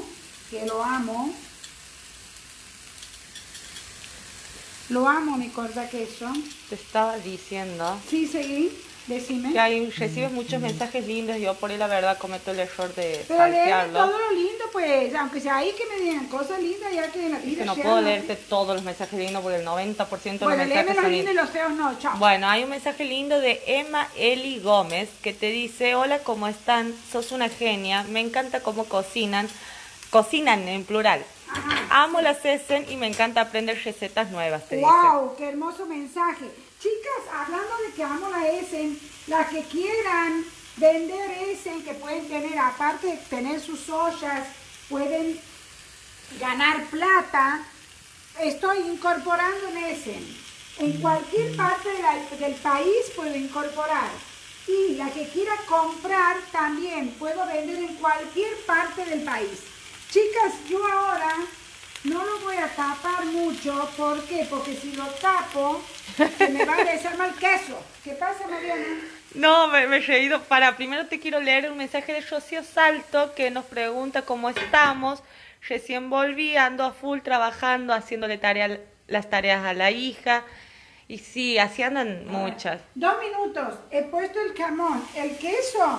lo amo mi corta queso. te estaba diciendo Sí, seguí, decime. que recibes muchos mensajes lindos. Yo por ahí la verdad cometo el error de Pero léeme falsearlo. todo lo lindo, pues, aunque sea ahí que me digan cosas lindas, ya que en la Es vida que no sea, puedo ¿no? leerte todos los mensajes lindos porque el 90% de los Bueno, léeme mensajes los son lindos y lindos. los feos no, chao. Bueno, hay un mensaje lindo de Emma Eli Gómez que te dice: hola, ¿cómo están? Sos una genia, me encanta cómo cocinan en plural. Ajá. Amo las Essen y me encanta aprender recetas nuevas, te dice. ¡Wow! ¡Qué hermoso mensaje! Chicas, hablando de que amo la Essen, las que quieran vender Essen, que pueden tener, aparte de tener sus ollas, pueden ganar plata, estoy incorporando en Essen. En cualquier parte del país puedo incorporar. Y la que quiera comprar también puedo vender en cualquier parte del país. Chicas, yo ahora no lo voy a tapar mucho. ¿Por qué? Porque si lo tapo, se me va a desarmar el queso. ¿Qué pasa, Mariana? No, me he reído. Primero te quiero leer un mensaje de Rocío Salto que nos pregunta cómo estamos. Recién volví, ando a full trabajando, haciéndole las tareas a la hija. Y sí, así andan muchas. 2 minutos. He puesto el jamón, el queso.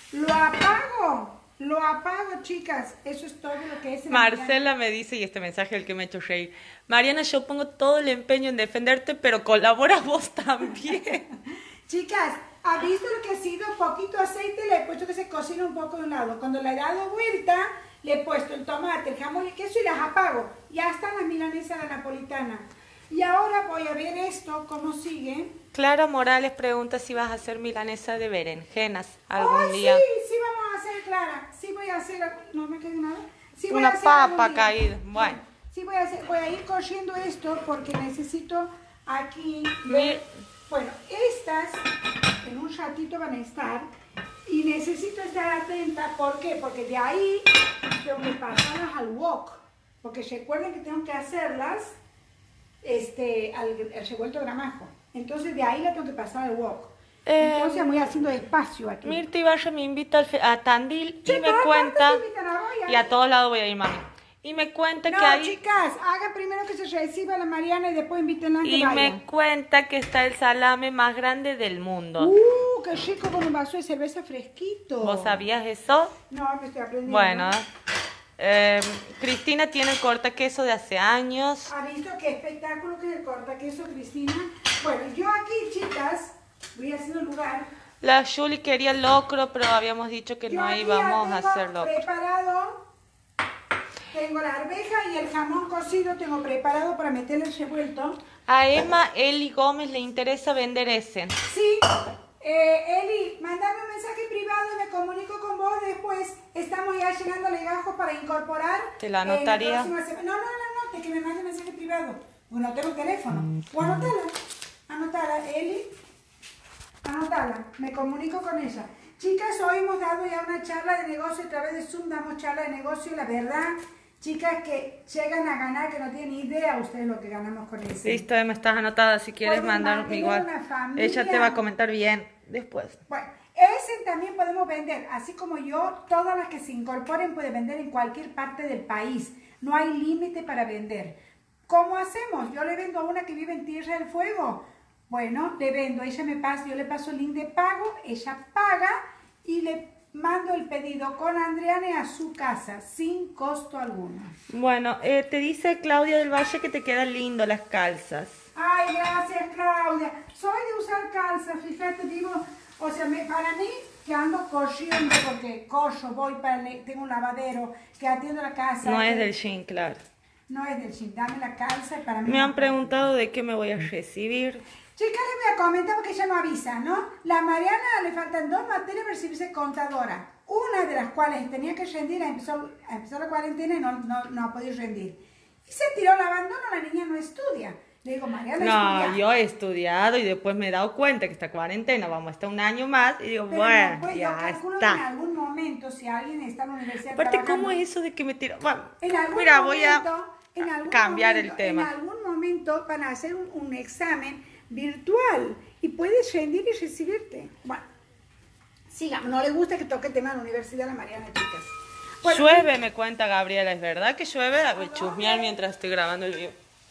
Lo apago, chicas. Eso es todo lo que es. Marcela me dice, y este mensaje es el que me ha hecho reír: Mariana, yo pongo todo el empeño en defenderte, pero colabora vos también. Chicas, ¿ha visto lo que ha sido? Poquito aceite, le he puesto que se cocina un poco de un lado. Cuando le he dado vuelta, le he puesto el tomate, el jamón y el queso y las apago. Ya están las milanesas a la napolitana. Y ahora voy a ver esto, cómo sigue. Clara Morales pregunta si vas a hacer milanesa de berenjenas algún ¡Ay, día. sí vamos a hacer, Clara! Sí voy a hacer, no me queda nada. Sí voy Una a hacer algún papa día. caída, bueno. Sí voy a ir cociendo esto porque necesito aquí Mi- bueno, estas en un ratito van a estar y necesito estar atenta. ¿Por qué? Porque de ahí tengo que pasarlas al wok. Porque recuerden que tengo que hacerlas al revuelto gramajo. Entonces de ahí la tengo que pasar al wok. Entonces voy haciendo despacio aquí. Mirta Ibarra me invita a Tandil Sí, y me todas cuenta, partes te invitan a Royal. y a todos lados voy a ir, mami. Y me cuenta No, que hay, chicas, hagan primero que se reciba la Mariana y después invítenla a que y vayan. me cuenta que está el salame más grande del mundo. Qué rico con un vaso de cerveza fresquito. ¿Vos sabías eso? No, me estoy aprendiendo. Bueno, Cristina tiene el cortaqueso de hace años. ¿Ha visto qué espectáculo que el corta queso, Cristina? Bueno, yo aquí, chicas, voy haciendo lugar. La Julie quería locro, pero habíamos dicho que Yo no aquí íbamos ya a tengo hacerlo. preparado, tengo la arveja y el jamón cocido, tengo preparado para meterle el revuelto. A Emma Eli Gómez le interesa vender ese. Sí, Eli, mandame un mensaje privado y me comunico con vos después. Estamos ya llegando a legajos para incorporar. Te la anotaría. la próxima semana. No, que me mande mensaje privado. Bueno, tengo el teléfono. O anotala, Eli. Anotala, me comunico con ella. Chicas, hoy hemos dado ya una charla de negocio a través de Zoom, damos charla de negocio y la verdad, chicas que llegan a ganar, que no tienen idea ustedes lo que ganamos con eso. Listo, Emma, estás anotada. Si quieres Pueden mandar mantener igual. una familia. Ella te va a comentar bien después. Bueno, ese también podemos vender, así como yo, todas las que se incorporen pueden vender en cualquier parte del país. No hay límite para vender. ¿Cómo hacemos? Yo le vendo a una que vive en Tierra del Fuego. Bueno, le vendo, ella me pasa, yo le paso el link de pago, ella paga y le mando el pedido con Andreane a su casa, sin costo alguno. Bueno, te dice Claudia del Valle que te quedan lindo las calzas. Ay, gracias, Claudia. Soy de usar calzas, fíjate, digo, o sea, para mí, que ando corriendo porque voy tengo un lavadero, que atiendo la casa. No es del jean, claro. No es del jean, dame la calza y para mí. Me han preguntado de qué me voy a recibir. Chicas, les voy a comentar porque ella no avisa, ¿no? La Mariana le faltan 2 materias para recibirse contadora. Una de las cuales tenía que rendir, empezó la cuarentena y no ha podido rendir. Y se tiró al abandono, la niña no estudia. Le digo, Mariana, no, yo he estudiado y después me he dado cuenta que esta cuarentena vamos a estar un año más y digo, pero bueno, no, pues, ya yo calculo está. que en algún momento, si alguien está en la universidad Aparte, trabajando, ¿cómo es eso de que me tiro? Bueno, mira, voy a cambiar el tema. En algún momento van a hacer un examen virtual y puedes rendir y recibirte. Bueno, sigamos. No le gusta que toque el tema de la universidad a la Mariana, chicas. Bueno, llueve, me cuenta Gabriela, ¿es verdad que llueve? Voy a chusmear mientras estoy grabando el video.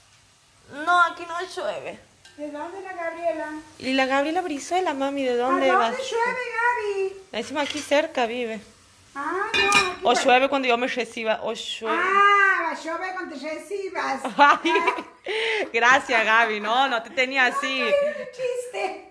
No, aquí no llueve. ¿De dónde la Gabriela? ¿Y la Gabriela Brizuela, mami? ¿De dónde ¿A vas? dónde llueve, Gaby? Encima aquí cerca vive. Ah, no, aquí O llueve cuando yo me reciba, o llueve. Ah, va a llover cuando te recibas. Ay, gracias, Gaby, no te tenía así. No, un chiste.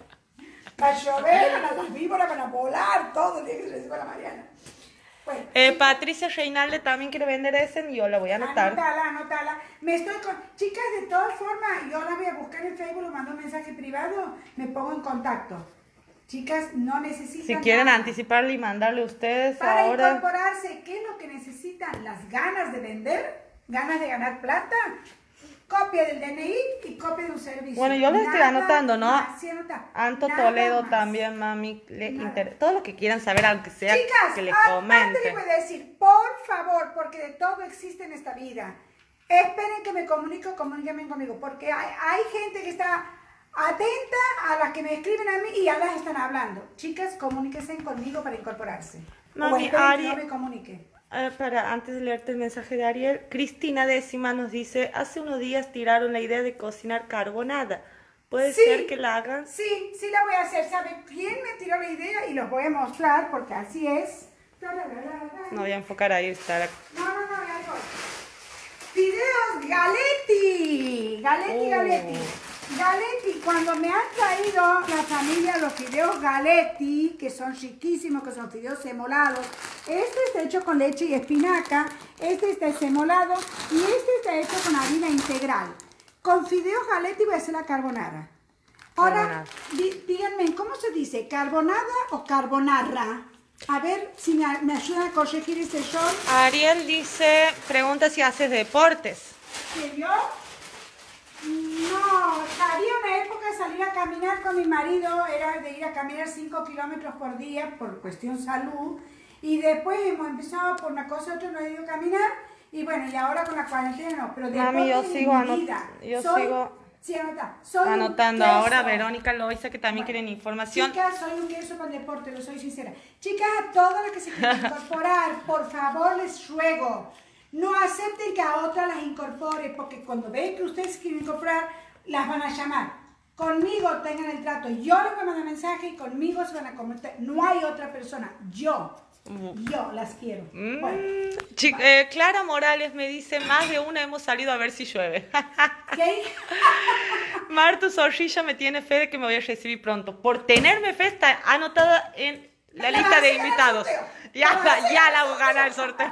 Va a llover, las víboras van a volar todo el día que se reciba la Mariana. Bueno, Patricia Reinalde también quiere vender ese y yo la voy a anotar. Anótala. Chicas, de todas formas, yo la voy a buscar en Facebook, le mando un mensaje privado, me pongo en contacto. Chicas, no necesitan Si quieren nada. anticiparle y mandarle a ustedes Para ahora. incorporarse, ¿qué es lo que necesitan? Las ganas de vender, ganas de ganar plata, copia del DNI y copia de un servicio. Bueno, yo le estoy anotando, ¿no? Sí, anota. Anto Nada Toledo más. también, mami. Todo lo que quieran saber, aunque sea Chicas, que les aparte comente. les voy a decir, por favor, porque de todo existe en esta vida. Esperen que me comuníquenme conmigo, porque hay gente que está atenta a las que me escriben a mí y ya las están hablando. Chicas, comuníquense conmigo para incorporarse. Mami, o esperen Ari- que yo me comunique. Antes de leerte el mensaje de Ariel, Cristina Décima nos dice, hace unos días tiraron la idea de cocinar carbonada. ¿Puede Sí. ser que la hagan? Sí, la voy a hacer. ¿Sabe quién me tiró la idea? Y los voy a mostrar porque así es. No voy a enfocar ahí, estar. No, ya voy. Fideos Galetti. Galetti, cuando me han traído la familia los fideos Galetti, que son chiquísimos, que son fideos semolados. Este está hecho con leche y espinaca, este está semolado y este está hecho con harina integral. Con fideos Galetti voy a hacer la carbonara. Ahora, díganme, ¿cómo se dice? ¿Carbonada o carbonarra? A ver si me ayudan a corregir este show. Ariel dice, pregunta si haces deportes. ¿Que yo? No, había una época de salir a caminar con mi marido, era de ir a caminar 5 kilómetros por día por cuestión salud, y después hemos empezado por una cosa u otra, no he ido a caminar, y bueno, y ahora con la cuarentena no, pero Mami, yo sigo anotando. Ahora Verónica Loiza, que también quieren información. Chicas, soy un queso para el deporte, lo soy sincera. Chicas, a todas las que se quieran incorporar, por favor les ruego, no acepten que a otras las incorpore, porque cuando ven que ustedes se quieren incorporar, las van a llamar. Conmigo tengan el trato, yo les voy a mandar mensaje y conmigo se van a conectar. No hay otra persona, yo las quiero. Bueno, Clara Morales me dice, más de una hemos salido a ver si llueve. ¿qué? Martu Zorrilla me tiene fe de que me voy a recibir pronto. Por tenerme fe está anotada en la lista de invitados. Ya la voy a ganar el sorteo.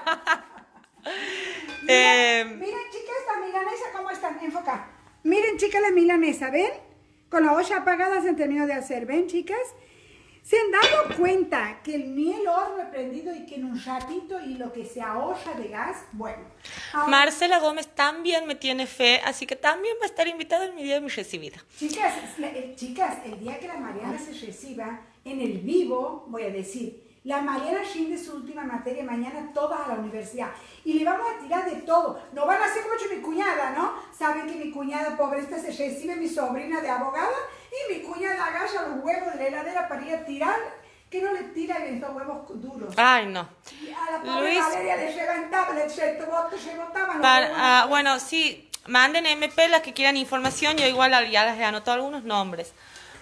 Miren, chicas, la milanesa, ¿cómo están? Enfoca. Miren, chicas, la milanesa, ¿ven? Con la olla apagada se han terminado de hacer, ¿ven, chicas? ¿Se han dado cuenta que ni el horno he prendido y que en un ratito y lo que se ahorra de gas? Bueno. Ahora, Marcela Gómez también me tiene fe, así que también va a estar invitada en mi día de mi recibida. chicas, el día que la Mariana se reciba, en el vivo, voy a decir, la Mariana rinde su última materia mañana todas a la universidad. Y le vamos a tirar de todo. No van a hacer como yo mi cuñada, ¿no? Saben que mi cuñada pobre esta se recibe, mi sobrina de abogada, y mi cuñada agacha los huevos de la heladera para ir a tirar, que no le tiran estos huevos duros. Ay, no. Y a la pobre Luis, Valeria le reventaban los huevos. bueno, sí, manden MP las que quieran información, yo igual ya les he anotado algunos nombres.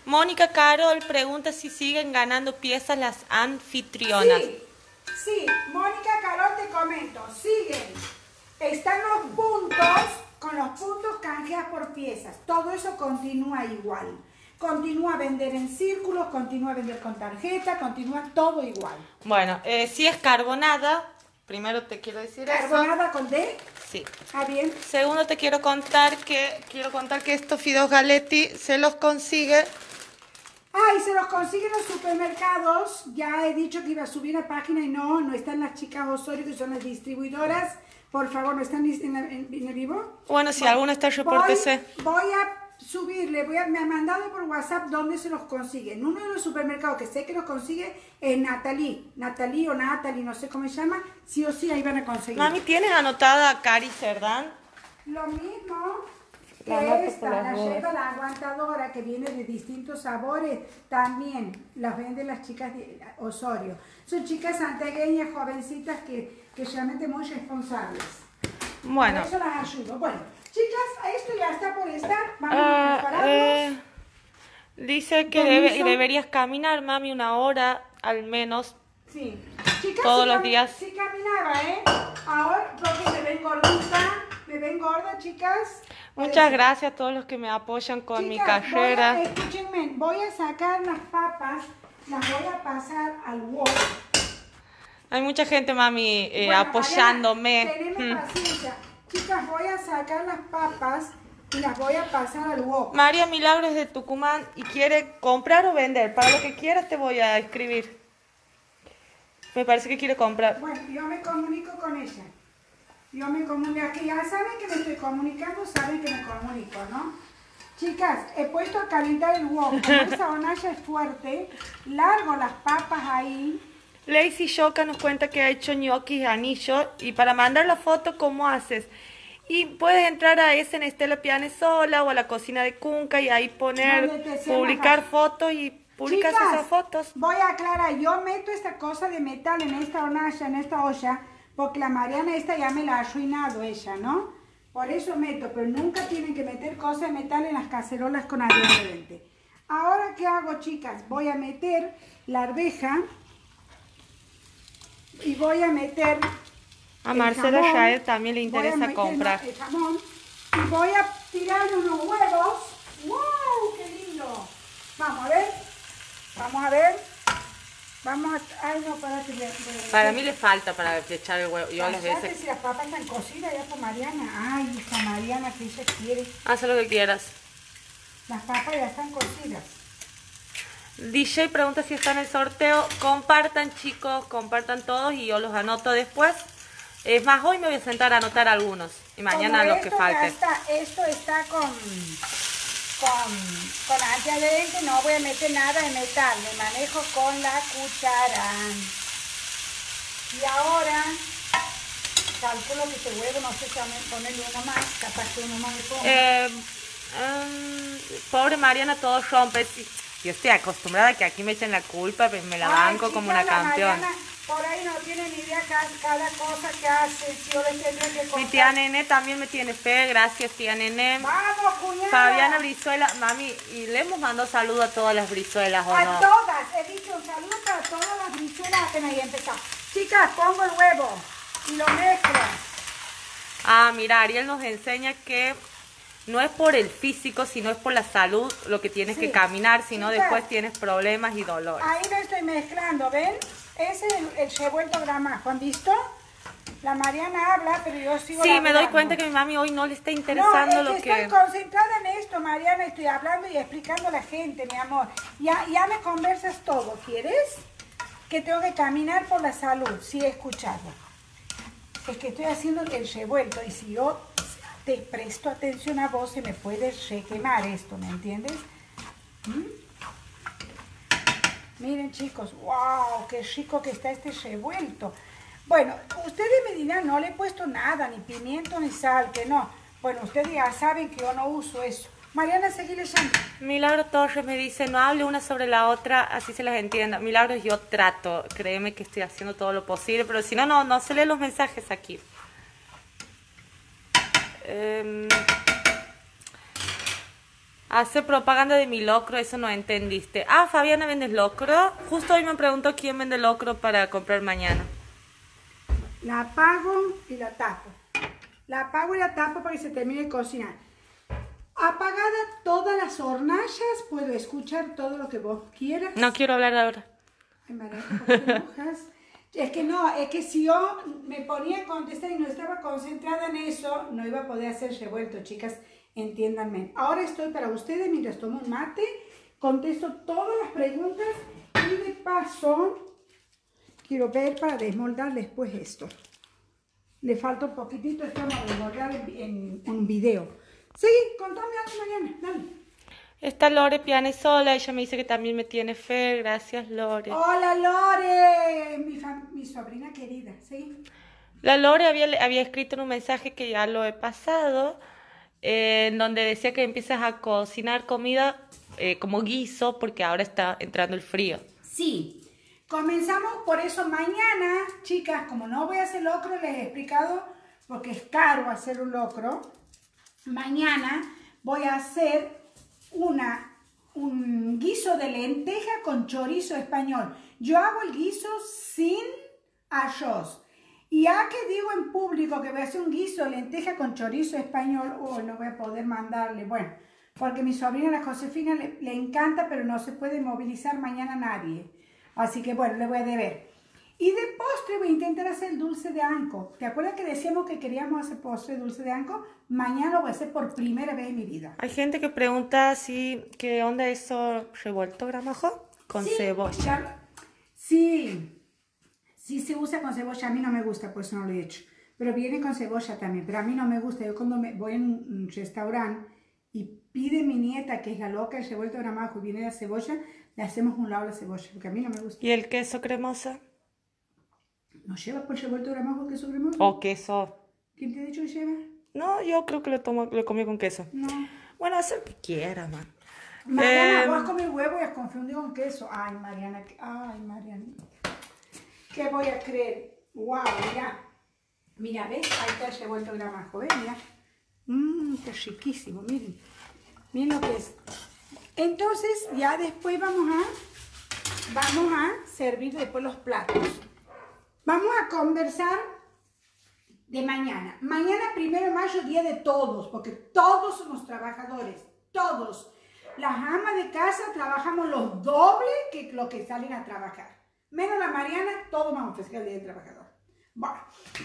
Mónica Carol pregunta si siguen ganando piezas las anfitrionas. Sí, Mónica Carol, te comento, siguen. Están los puntos, con los puntos canjeas por piezas. Todo eso continúa igual. Continúa a vender en círculos, continúa a vender con tarjeta, continúa todo igual. Bueno, si es carbonada, primero te quiero decir ¿Carbonada eso. con D? Sí. Ah, bien. Segundo, te quiero contar que estos fideos Galetti se los consigue. Ah, y se los consiguen en los supermercados. Ya he dicho que iba a subir la página y no están las chicas Osorio, que son las distribuidoras. Por favor, ¿no están en el vivo? Bueno, si alguno está, repórtese. Voy a subirle, me ha mandado por WhatsApp dónde se los consigue. En uno de los supermercados que sé que los consigue es Natalie, no sé cómo se llama. Sí o sí, ahí van a conseguir. Mami, ¿tienes anotada a Cari Cerdán? Lo mismo La que anoto esta, por las la dudas. lleva la aguantadora, que viene de distintos sabores, también las venden las chicas de Osorio. Son chicas santiagueñas, jovencitas, que realmente muy responsables. Bueno. Por eso las ayudo. Bueno, chicas, esto ya está por estar. Vamos a prepararnos. Dice que deberías caminar, mami, 1 hora al menos. Sí. Chicas, todos los días. Sí caminaba, ¿eh? Ahora, porque me ven gordita, me ven gorda, chicas. Muchas gracias a todos los que me apoyan con mi carrera. Escúchenme, voy a sacar las papas, las voy a pasar al wok. Hay mucha gente, mami, Bueno, apoyándome. Mariana, teneme paciencia. Chicas, voy a sacar las papas y las voy a pasar al wok. María Milagro es de Tucumán y quiere comprar o vender. Para lo que quieras te voy a escribir. Me parece que quiere comprar. Bueno, yo me comunico con ella. Yo me comunico. Aquí ya saben que me estoy comunicando, saben que me comunico, ¿no? Chicas, he puesto a calentar el wok. Como esa hornalla es fuerte, largo las papas ahí. Lazy Shoka nos cuenta que ha hecho ñoquis anillo y para mandar la foto, ¿cómo haces? Y puedes entrar a ese en Estela Pianesola o a la cocina de Cunca y ahí publicar fotos y publicas esas fotos. Voy a aclarar, yo meto esta cosa de metal en esta hornalla, en esta olla, porque la Mariana esta ya me la ha arruinado ella, ¿no? Por eso meto, pero nunca tienen que meter cosas de metal en las cacerolas con adherente. Ahora, ¿qué hago, chicas? Voy a meter la arveja y voy a meter a Marcela Shaed también le interesa comprar. El jamón y voy a tirar unos huevos. ¡Wow! ¡Qué lindo! Vamos a ver. Vamos a ver. Vamos a... Ay, no, para mí le falta para echar el huevo. Yo a las veces... Si las papas están cocidas ya por Mariana. Ay, hija Mariana, que ella quiere. Haz lo que quieras. Las papas ya están cocidas. DJ pregunta si está en el sorteo. Compartan, chicos, compartan todos y yo los anoto después. Es más, hoy me voy a sentar a anotar algunos y mañana los que falten. Esto está con antiadherente, no voy a meter nada de metal, me manejo con la cuchara. Y ahora, calculo que este huevo, no sé si van a ponerle uno más, capaz que uno más le ponga. Pobre Mariana, todo rompe. Yo estoy acostumbrada a que aquí me echen la culpa, pero me la banco como una campeona. Mariana, por ahí no tiene ni idea cada cosa que hace. Si yo le tendría que contar. Mi tía Nene también me tiene fe, gracias tía Nene. Vamos, cuñada. Fabiana Brizuela, mami, y le hemos mandado saludos a todas las Brizuelas, ¿o no? A todas, he dicho un saludo para todas las Brizuelas apenas ahí empezó. Chicas, pongo el huevo y lo mezclo. Ah, mira, Ariel nos enseña que no es por el físico, sino es por la salud lo que tienes que caminar, sino después tienes problemas y dolores. Ahí lo estoy mezclando, ¿ven? Ese es el revuelto gramajo, ¿han visto? La Mariana habla, pero yo sigo Sí, hablando. me doy cuenta que mi mami hoy no le está interesando lo que... Estoy concentrada en esto, Mariana, estoy hablando y explicando a la gente, mi amor. Ya me conversas todo, ¿quieres? Que tengo que caminar por la salud, sí, escucharlo. Es que estoy haciendo el revuelto y si yo te presto atención a vos, se me puede requemar esto, ¿me entiendes? Miren, chicos, wow, qué rico que está este revuelto. Bueno, ustedes me dirán, no le he puesto nada, ni pimiento ni sal, que no. Bueno, ustedes ya saben que yo no uso eso. Mariana, seguí leyendo. Milagro Torres me dice, no hable una sobre la otra, así se las entienda. Milagro, yo trato, créeme que estoy haciendo todo lo posible, pero si no, no se leen los mensajes aquí. Hace propaganda de mi locro, eso no entendiste. Ah, Fabiana, ¿vendes locro? Justo hoy me preguntó quién vende locro para comprar mañana. La apago y la tapo. La apago y la tapo para que se termine de cocinar. Apagada todas las hornallas, puedo escuchar todo lo que vos quieras. No quiero hablar ahora. Ay, María, ¿por qué te enojas? Es que no, es que si yo me ponía a contestar y no estaba concentrada en eso, no iba a poder hacer revuelto, chicas, entiéndanme. Ahora estoy para ustedes, mientras tomo un mate, contesto todas las preguntas y de paso quiero ver para desmoldar después esto. Le falta un poquitito, esto vamos a desmoldar en un video. Sí, contame algo, Mariana, dale. Está Lore Pianesola, ella me dice que también me tiene fe. Gracias, Lore. Hola, Lore, mi sobrina querida, ¿sí? La Lore había escrito en un mensaje que ya lo he pasado, en donde decía que empiezas a cocinar comida como guiso, porque ahora está entrando el frío. Sí, comenzamos por eso mañana, chicas, como no voy a hacer locro, les he explicado, porque es caro hacer un locro. Mañana voy a hacer un guiso de lenteja con chorizo español. Yo hago el guiso sin arroz. Y ya que digo en público que voy a hacer un guiso de lenteja con chorizo español, no voy a poder mandarle, bueno, porque mi sobrina la Josefina le encanta, pero no se puede movilizar mañana nadie. Así que bueno, le voy a deber. Y de postre voy a intentar hacer el dulce de anco. ¿Te acuerdas que decíamos que queríamos hacer postre dulce de anco? Mañana lo voy a hacer por primera vez en mi vida. Hay gente que pregunta qué onda eso revuelto gramajo con cebolla. Sí, sí se usa con cebolla. A mí no me gusta, por eso no lo he hecho. Pero viene con cebolla también, pero a mí no me gusta. Yo cuando voy en un restaurante y pide mi nieta, que es la loca el revuelto gramajo, y viene la cebolla, le hacemos un lado la cebolla, porque a mí no me gusta. ¿Y el queso cremoso? ¿No lleva por revuelto gramajo queso cremoso? ¿O queso? ¿Quién te ha dicho que lleva? No, yo creo que lo comí con queso. No. Bueno, haz lo que quieras, man. Mariana, vos comer huevo y has confundido con queso. Ay, Mariana, ¿qué voy a creer? Wow, mira. Mira, ¿ves? Ahí está el revuelto gramajo, ¿ves? Mira. Está riquísimo, miren. Miren lo que es. Entonces, ya después vamos a servir después los platos. Vamos a conversar de mañana. Mañana, 1 de mayo, día de todos, porque todos somos trabajadores, todos. Las amas de casa trabajamos los doble que los que salen a trabajar. Menos la Mariana, todos vamos a festejar el día del trabajador. Bueno.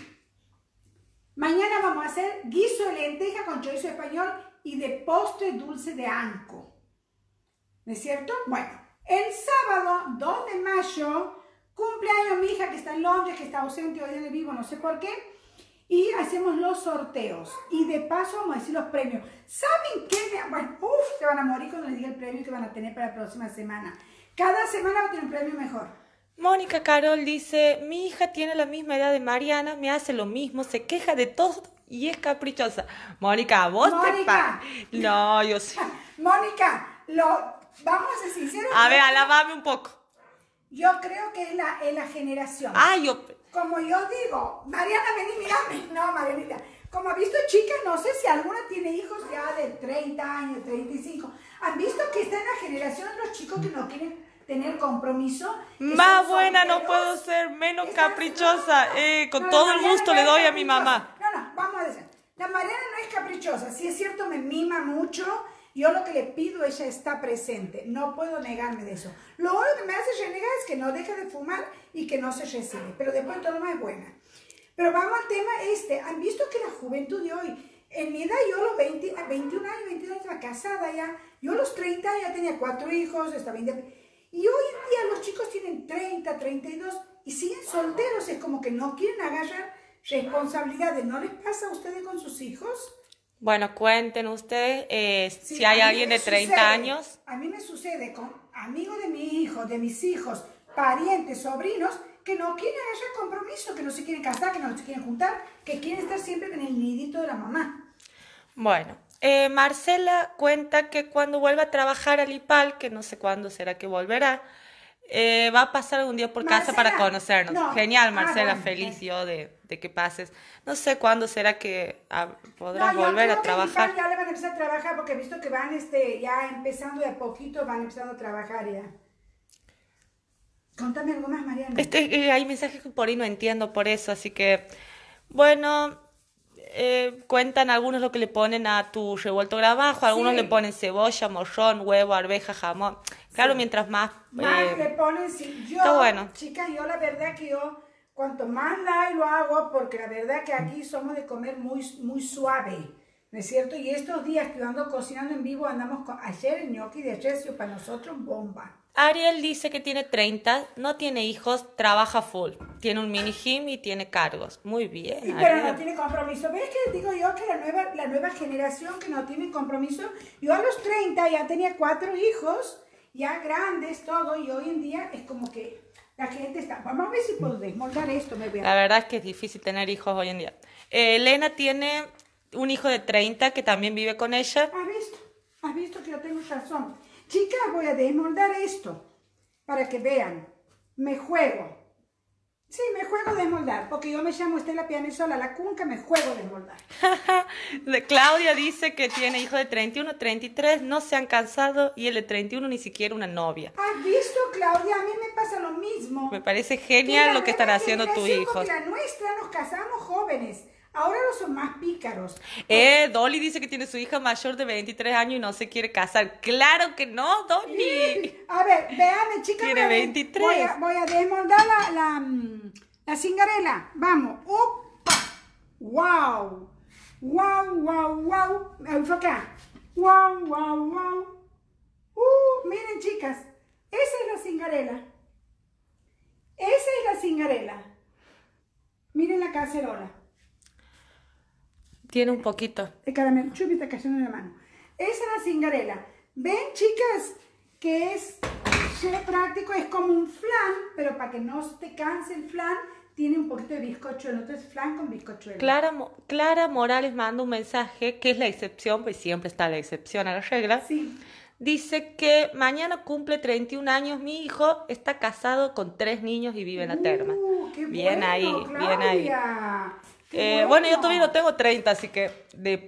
Mañana vamos a hacer guiso de lenteja con chorizo español y de postre dulce de anco. ¿No es cierto? Bueno, el sábado, 2 de mayo... cumpleaños mi hija que está en Londres, que está ausente hoy en el vivo, no sé por qué. Y hacemos los sorteos. Y de paso vamos a decir los premios. ¿Saben qué? Bueno, se van a morir cuando les diga el premio que van a tener para la próxima semana. Cada semana va a tener un premio mejor. Mónica Carol dice, mi hija tiene la misma edad de Mariana, me hace lo mismo, se queja de todo y es caprichosa. Mónica, vos Mónica. No, yo sí. Mónica, vamos a ser sinceros. A ver, alabame un poco. Yo creo que es la generación. Como yo digo, Mariana, vení, mirame. No, Marianita. Como han visto, chicas, no sé si alguna tiene hijos ya de 30 años, 35. ¿Han visto que está en la generación de los chicos que no quieren tener compromiso? Más buena no puedo ser, menos caprichosa. Con todo el gusto le doy a mi mamá. No, vamos a decir. La Mariana no es caprichosa. Sí es cierto, me mima mucho. Yo lo que le pido, ella está presente. No puedo negarme de eso. Lo único que me hace renegar es que no deje de fumar y que no se recibe. Pero después todo lo más es buena. Pero vamos al tema este. ¿Han visto que la juventud de hoy? En mi edad, yo a los 21 años, 22 años, estaba casada ya. Yo a los 30 ya tenía 4 hijos, estaba independiente. Y hoy en día los chicos tienen 30, 32 y siguen solteros. Es como que no quieren agarrar responsabilidades. ¿No les pasa a ustedes con sus hijos? Bueno, cuenten ustedes si hay alguien de 30 años. A mí me sucede con amigos de mi hijo, de mis hijos, parientes, sobrinos, que no quieren hacer compromiso, que no se quieren casar, que no se quieren juntar, que quieren estar siempre en el nidito de la mamá. Bueno, Marcela cuenta que cuando vuelva a trabajar al IPAL, que no sé cuándo será que volverá, Va a pasar algún día por casa para Marcela, conocernos. no. Genial, Marcela, Bueno. feliz yo de que pases. No sé cuándo será que podrás No, yo volver creo a que mi trabajar. pan ya le van a empezar a trabajar porque he visto que van ya empezando de a poquito, van empezando a trabajar ya. Contame algo más, Mariana. Hay mensajes que por ahí no entiendo por eso, así que, bueno, cuentan algunos lo que le ponen a tu revuelto grabajo, algunos le Sí. ponen cebolla, morrón, huevo, arveja, jamón. Claro, Sí. mientras más... Más le ponen, sí. Yo, está bueno. chicas, yo la verdad que yo, cuanto más light lo hago, porque la verdad que aquí somos de comer muy, muy suave, ¿no es cierto? Y estos días que yo ando cocinando en vivo, andamos con, ayer el gnocchi de Recio para nosotros bomba. Ariel dice que tiene 30, no tiene hijos, trabaja full. Tiene un mini gym y tiene cargos. Muy bien, Y, pero no Ariel. tiene compromiso. ¿Ves que digo yo que la nueva generación que no tiene compromiso? Yo a los 30 ya tenía 4 hijos, ya grandes, todo, y hoy en día es como que la gente está... Vamos a ver si puedo desmoldar esto. La verdad es que es difícil tener hijos hoy en día. Elena tiene un hijo de 30 que también vive con ella. ¿Has visto? ¿Has visto que yo tengo razón? Chicas, voy a desmoldar esto para que vean. Me juego. Sí, me juego a desmoldar, porque yo me llamo Estela Pianesola, la cunca, me juego a desmoldar. Claudia dice que tiene hijo de 31, 33, no se han casado y el de 31 ni siquiera una novia. ¿Has visto, Claudia? A mí me pasa lo mismo. Me parece genial lo que están haciendo tus hijos. Porque la nuestra nos casamos jóvenes. Ahora no son más pícaros. Dolly dice que tiene su hija mayor de 23 años y no se quiere casar. ¡Claro que no, Dolly! A ver, vean, chicas. Tiene 23. Voy a desmoldar la cingarela. Vamos. ¡Opa! ¡Wow! ¡Wow, wow, wow! Enfoca. ¡Wow, wow, wow! Miren, chicas. Esa es la cingarela. Esa es la cingarela. Miren la cacerola. Tiene un poquito. El caramelo, chupi está cayendo en la mano. Esa es la cingarela. ¿Ven, chicas? Que es práctico, es como un flan, pero para que no te canse el flan, tiene un poquito de bizcochuelo. Entonces, flan con bizcochuelo. Clara Morales manda un mensaje, que es la excepción, pues siempre está la excepción a la regla. Sí. Dice que mañana cumple 31 años mi hijo, está casado con 3 niños y vive en la terma. Qué Bien bueno, ahí, bien ahí. Claudia. Qué Bueno, yo todavía no tengo 30, así que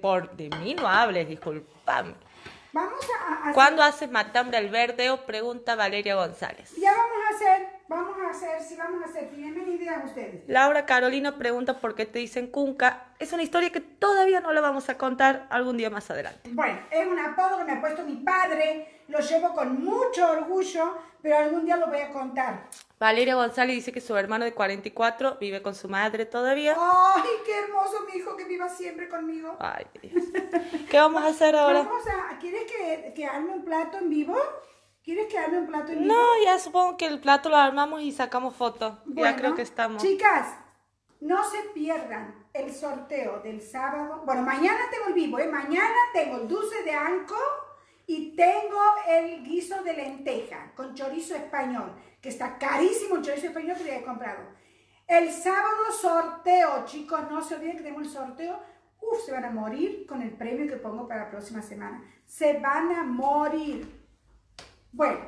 de mí no hables, disculpame. Vamos a hacer. ¿Cuándo haces matambre al verdeo? Pregunta Valeria González. Ya vamos a hacer. Tienen ideas ustedes. Laura Carolina pregunta por qué te dicen Cunca. Es una historia que todavía no la vamos a contar algún día más adelante. Bueno, es un apodo que me ha puesto mi padre, lo llevo con mucho orgullo, pero algún día lo voy a contar. Valeria González dice que su hermano de 44 vive con su madre todavía. ¡Ay, qué hermoso mi hijo que viva siempre conmigo! Ay, Dios. ¿Qué vamos a hacer ahora? ¿Quieres que arme un plato en vivo? ¿Quieres que arme un plato en vivo? No, ya supongo que el plato lo armamos y sacamos fotos. Bueno, Ya creo que estamos. Chicas, no se pierdan el sorteo del sábado. Bueno, mañana tengo el vivo, ¿eh? Mañana tengo el dulce de anco y tengo el guiso de lenteja con chorizo español, que está carísimo el chorizo español que ya he comprado. El sábado sorteo, chicos, no se olviden que tenemos el sorteo. Se van a morir con el premio que pongo para la próxima semana. Se van a morir. Bueno,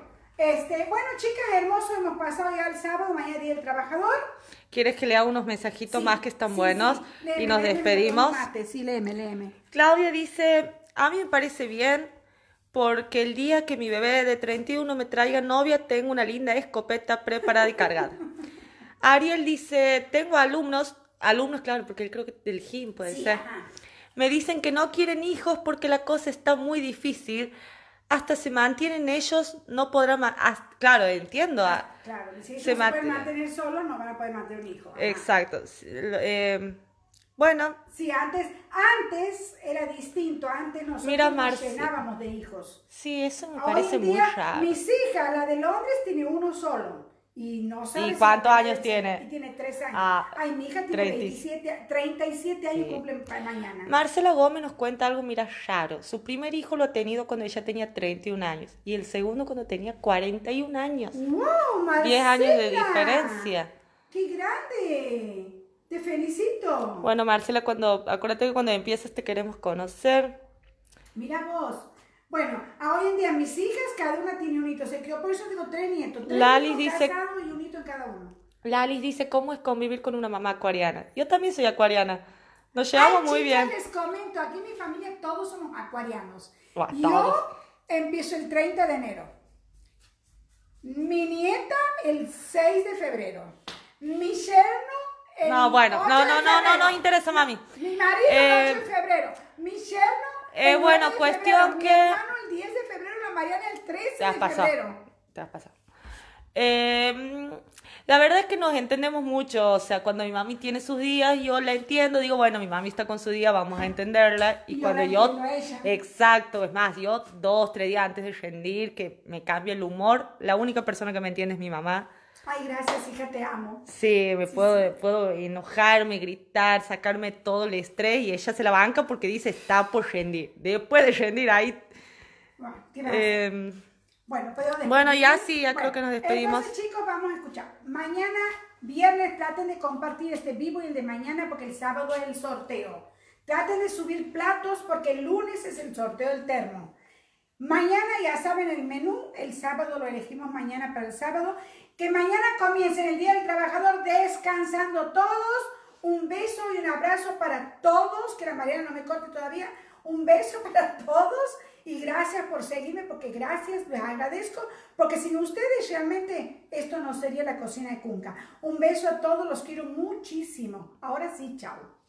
chicas, hermoso, hemos pasado ya el sábado, mañana día del trabajador. ¿Quieres que lea unos mensajitos Sí, más que están sí, buenos? sí. Y Léeme, nos léeme, despedimos. Sí, léeme. Claudia dice, a mí me parece bien porque el día que mi bebé de 31 me traiga novia, tengo una linda escopeta preparada y cargada. Ariel dice, tengo alumnos, claro, porque creo que del gym puede Sí, ser. ajá. Me dicen que no quieren hijos porque la cosa está muy difícil. Hasta se mantienen ellos, no podrán... Claro, entiendo. Claro, si ellos se se pueden mantener solos, no van a poder mantener un hijo. Ajá. Exacto. Bueno, Sí, antes era distinto, antes nosotros Mira, nos Marce. llenábamos de hijos. sí, eso me Hoy parece en muy día, raro. mis hijas, la de Londres, tiene uno solo. Y no sabe ¿Y si cuántos va a años tener- tiene? Y tiene 3 años. Ah, Ay, mi hija tiene 37 años, Sí. cumple mañana. Marcela Gómez nos cuenta algo, mira, raro. Su primer hijo lo ha tenido cuando ella tenía 31 años y el segundo cuando tenía 41 años. ¡Wow, Marcela! 10 años de diferencia. ¡Qué grande! ¡Te felicito! Bueno, Marcela, acuérdate que cuando empiezas te queremos conocer. Mira vos. Bueno, hoy en día mis hijas, cada una tiene un hito. Se quedó, por eso digo 3 nietos. 3 Lali nietos dice- casados y un hito en cada uno. Lali dice, ¿cómo es convivir con una mamá acuariana? Yo también soy acuariana. Nos llevamos Ay, muy chicas, bien. les comento, aquí en mi familia todos somos acuarianos. Buah, Yo todos. empiezo el 30 de enero. Mi nieta el 6 de febrero. Mi yerno el No, bueno, 8 no, de no, no, no, febrero. no interesa, mami. Mi marido el 8 de Eh, febrero. Mi yerno el bueno, 9 de cuestión febrero. que- Mi hermano el 10 de febrero. La Mariana el 13 Te has de pasado. febrero. Te has pasado. La verdad es que nos entendemos mucho. O sea, cuando mi mami tiene sus días, yo la entiendo. Digo, bueno, mi mami está con su día, vamos a entenderla. Y Y yo cuando la yo. entiendo a ella. Exacto, es más, yo 2, 3 días antes de rendir, que me cambia el humor, la única persona que me entiende es mi mamá. Ay, gracias, hija, te amo. Sí, puedo enojarme, gritar, sacarme todo el estrés y ella se la banca porque dice está por rendir. Después de rendir ahí. Bueno, ¿qué más? Bueno, ¿puedo Bueno, ya despedirme? sí, ya creo que nos despedimos. Entonces, chicos, vamos a escuchar. Mañana, viernes, traten de compartir este vivo y el de mañana porque el sábado es el sorteo. Traten de subir platos porque el lunes es el sorteo del termo. Mañana ya saben el menú, el sábado lo elegimos mañana para el sábado. Que mañana comiencen el Día del Trabajador descansando todos. Un beso y un abrazo para todos. Que la Mariana no me corte todavía. Un beso para todos y gracias por seguirme porque gracias, les agradezco. Porque sin ustedes realmente esto no sería la cocina de Kunka. Un beso a todos, los quiero muchísimo. Ahora sí, chao.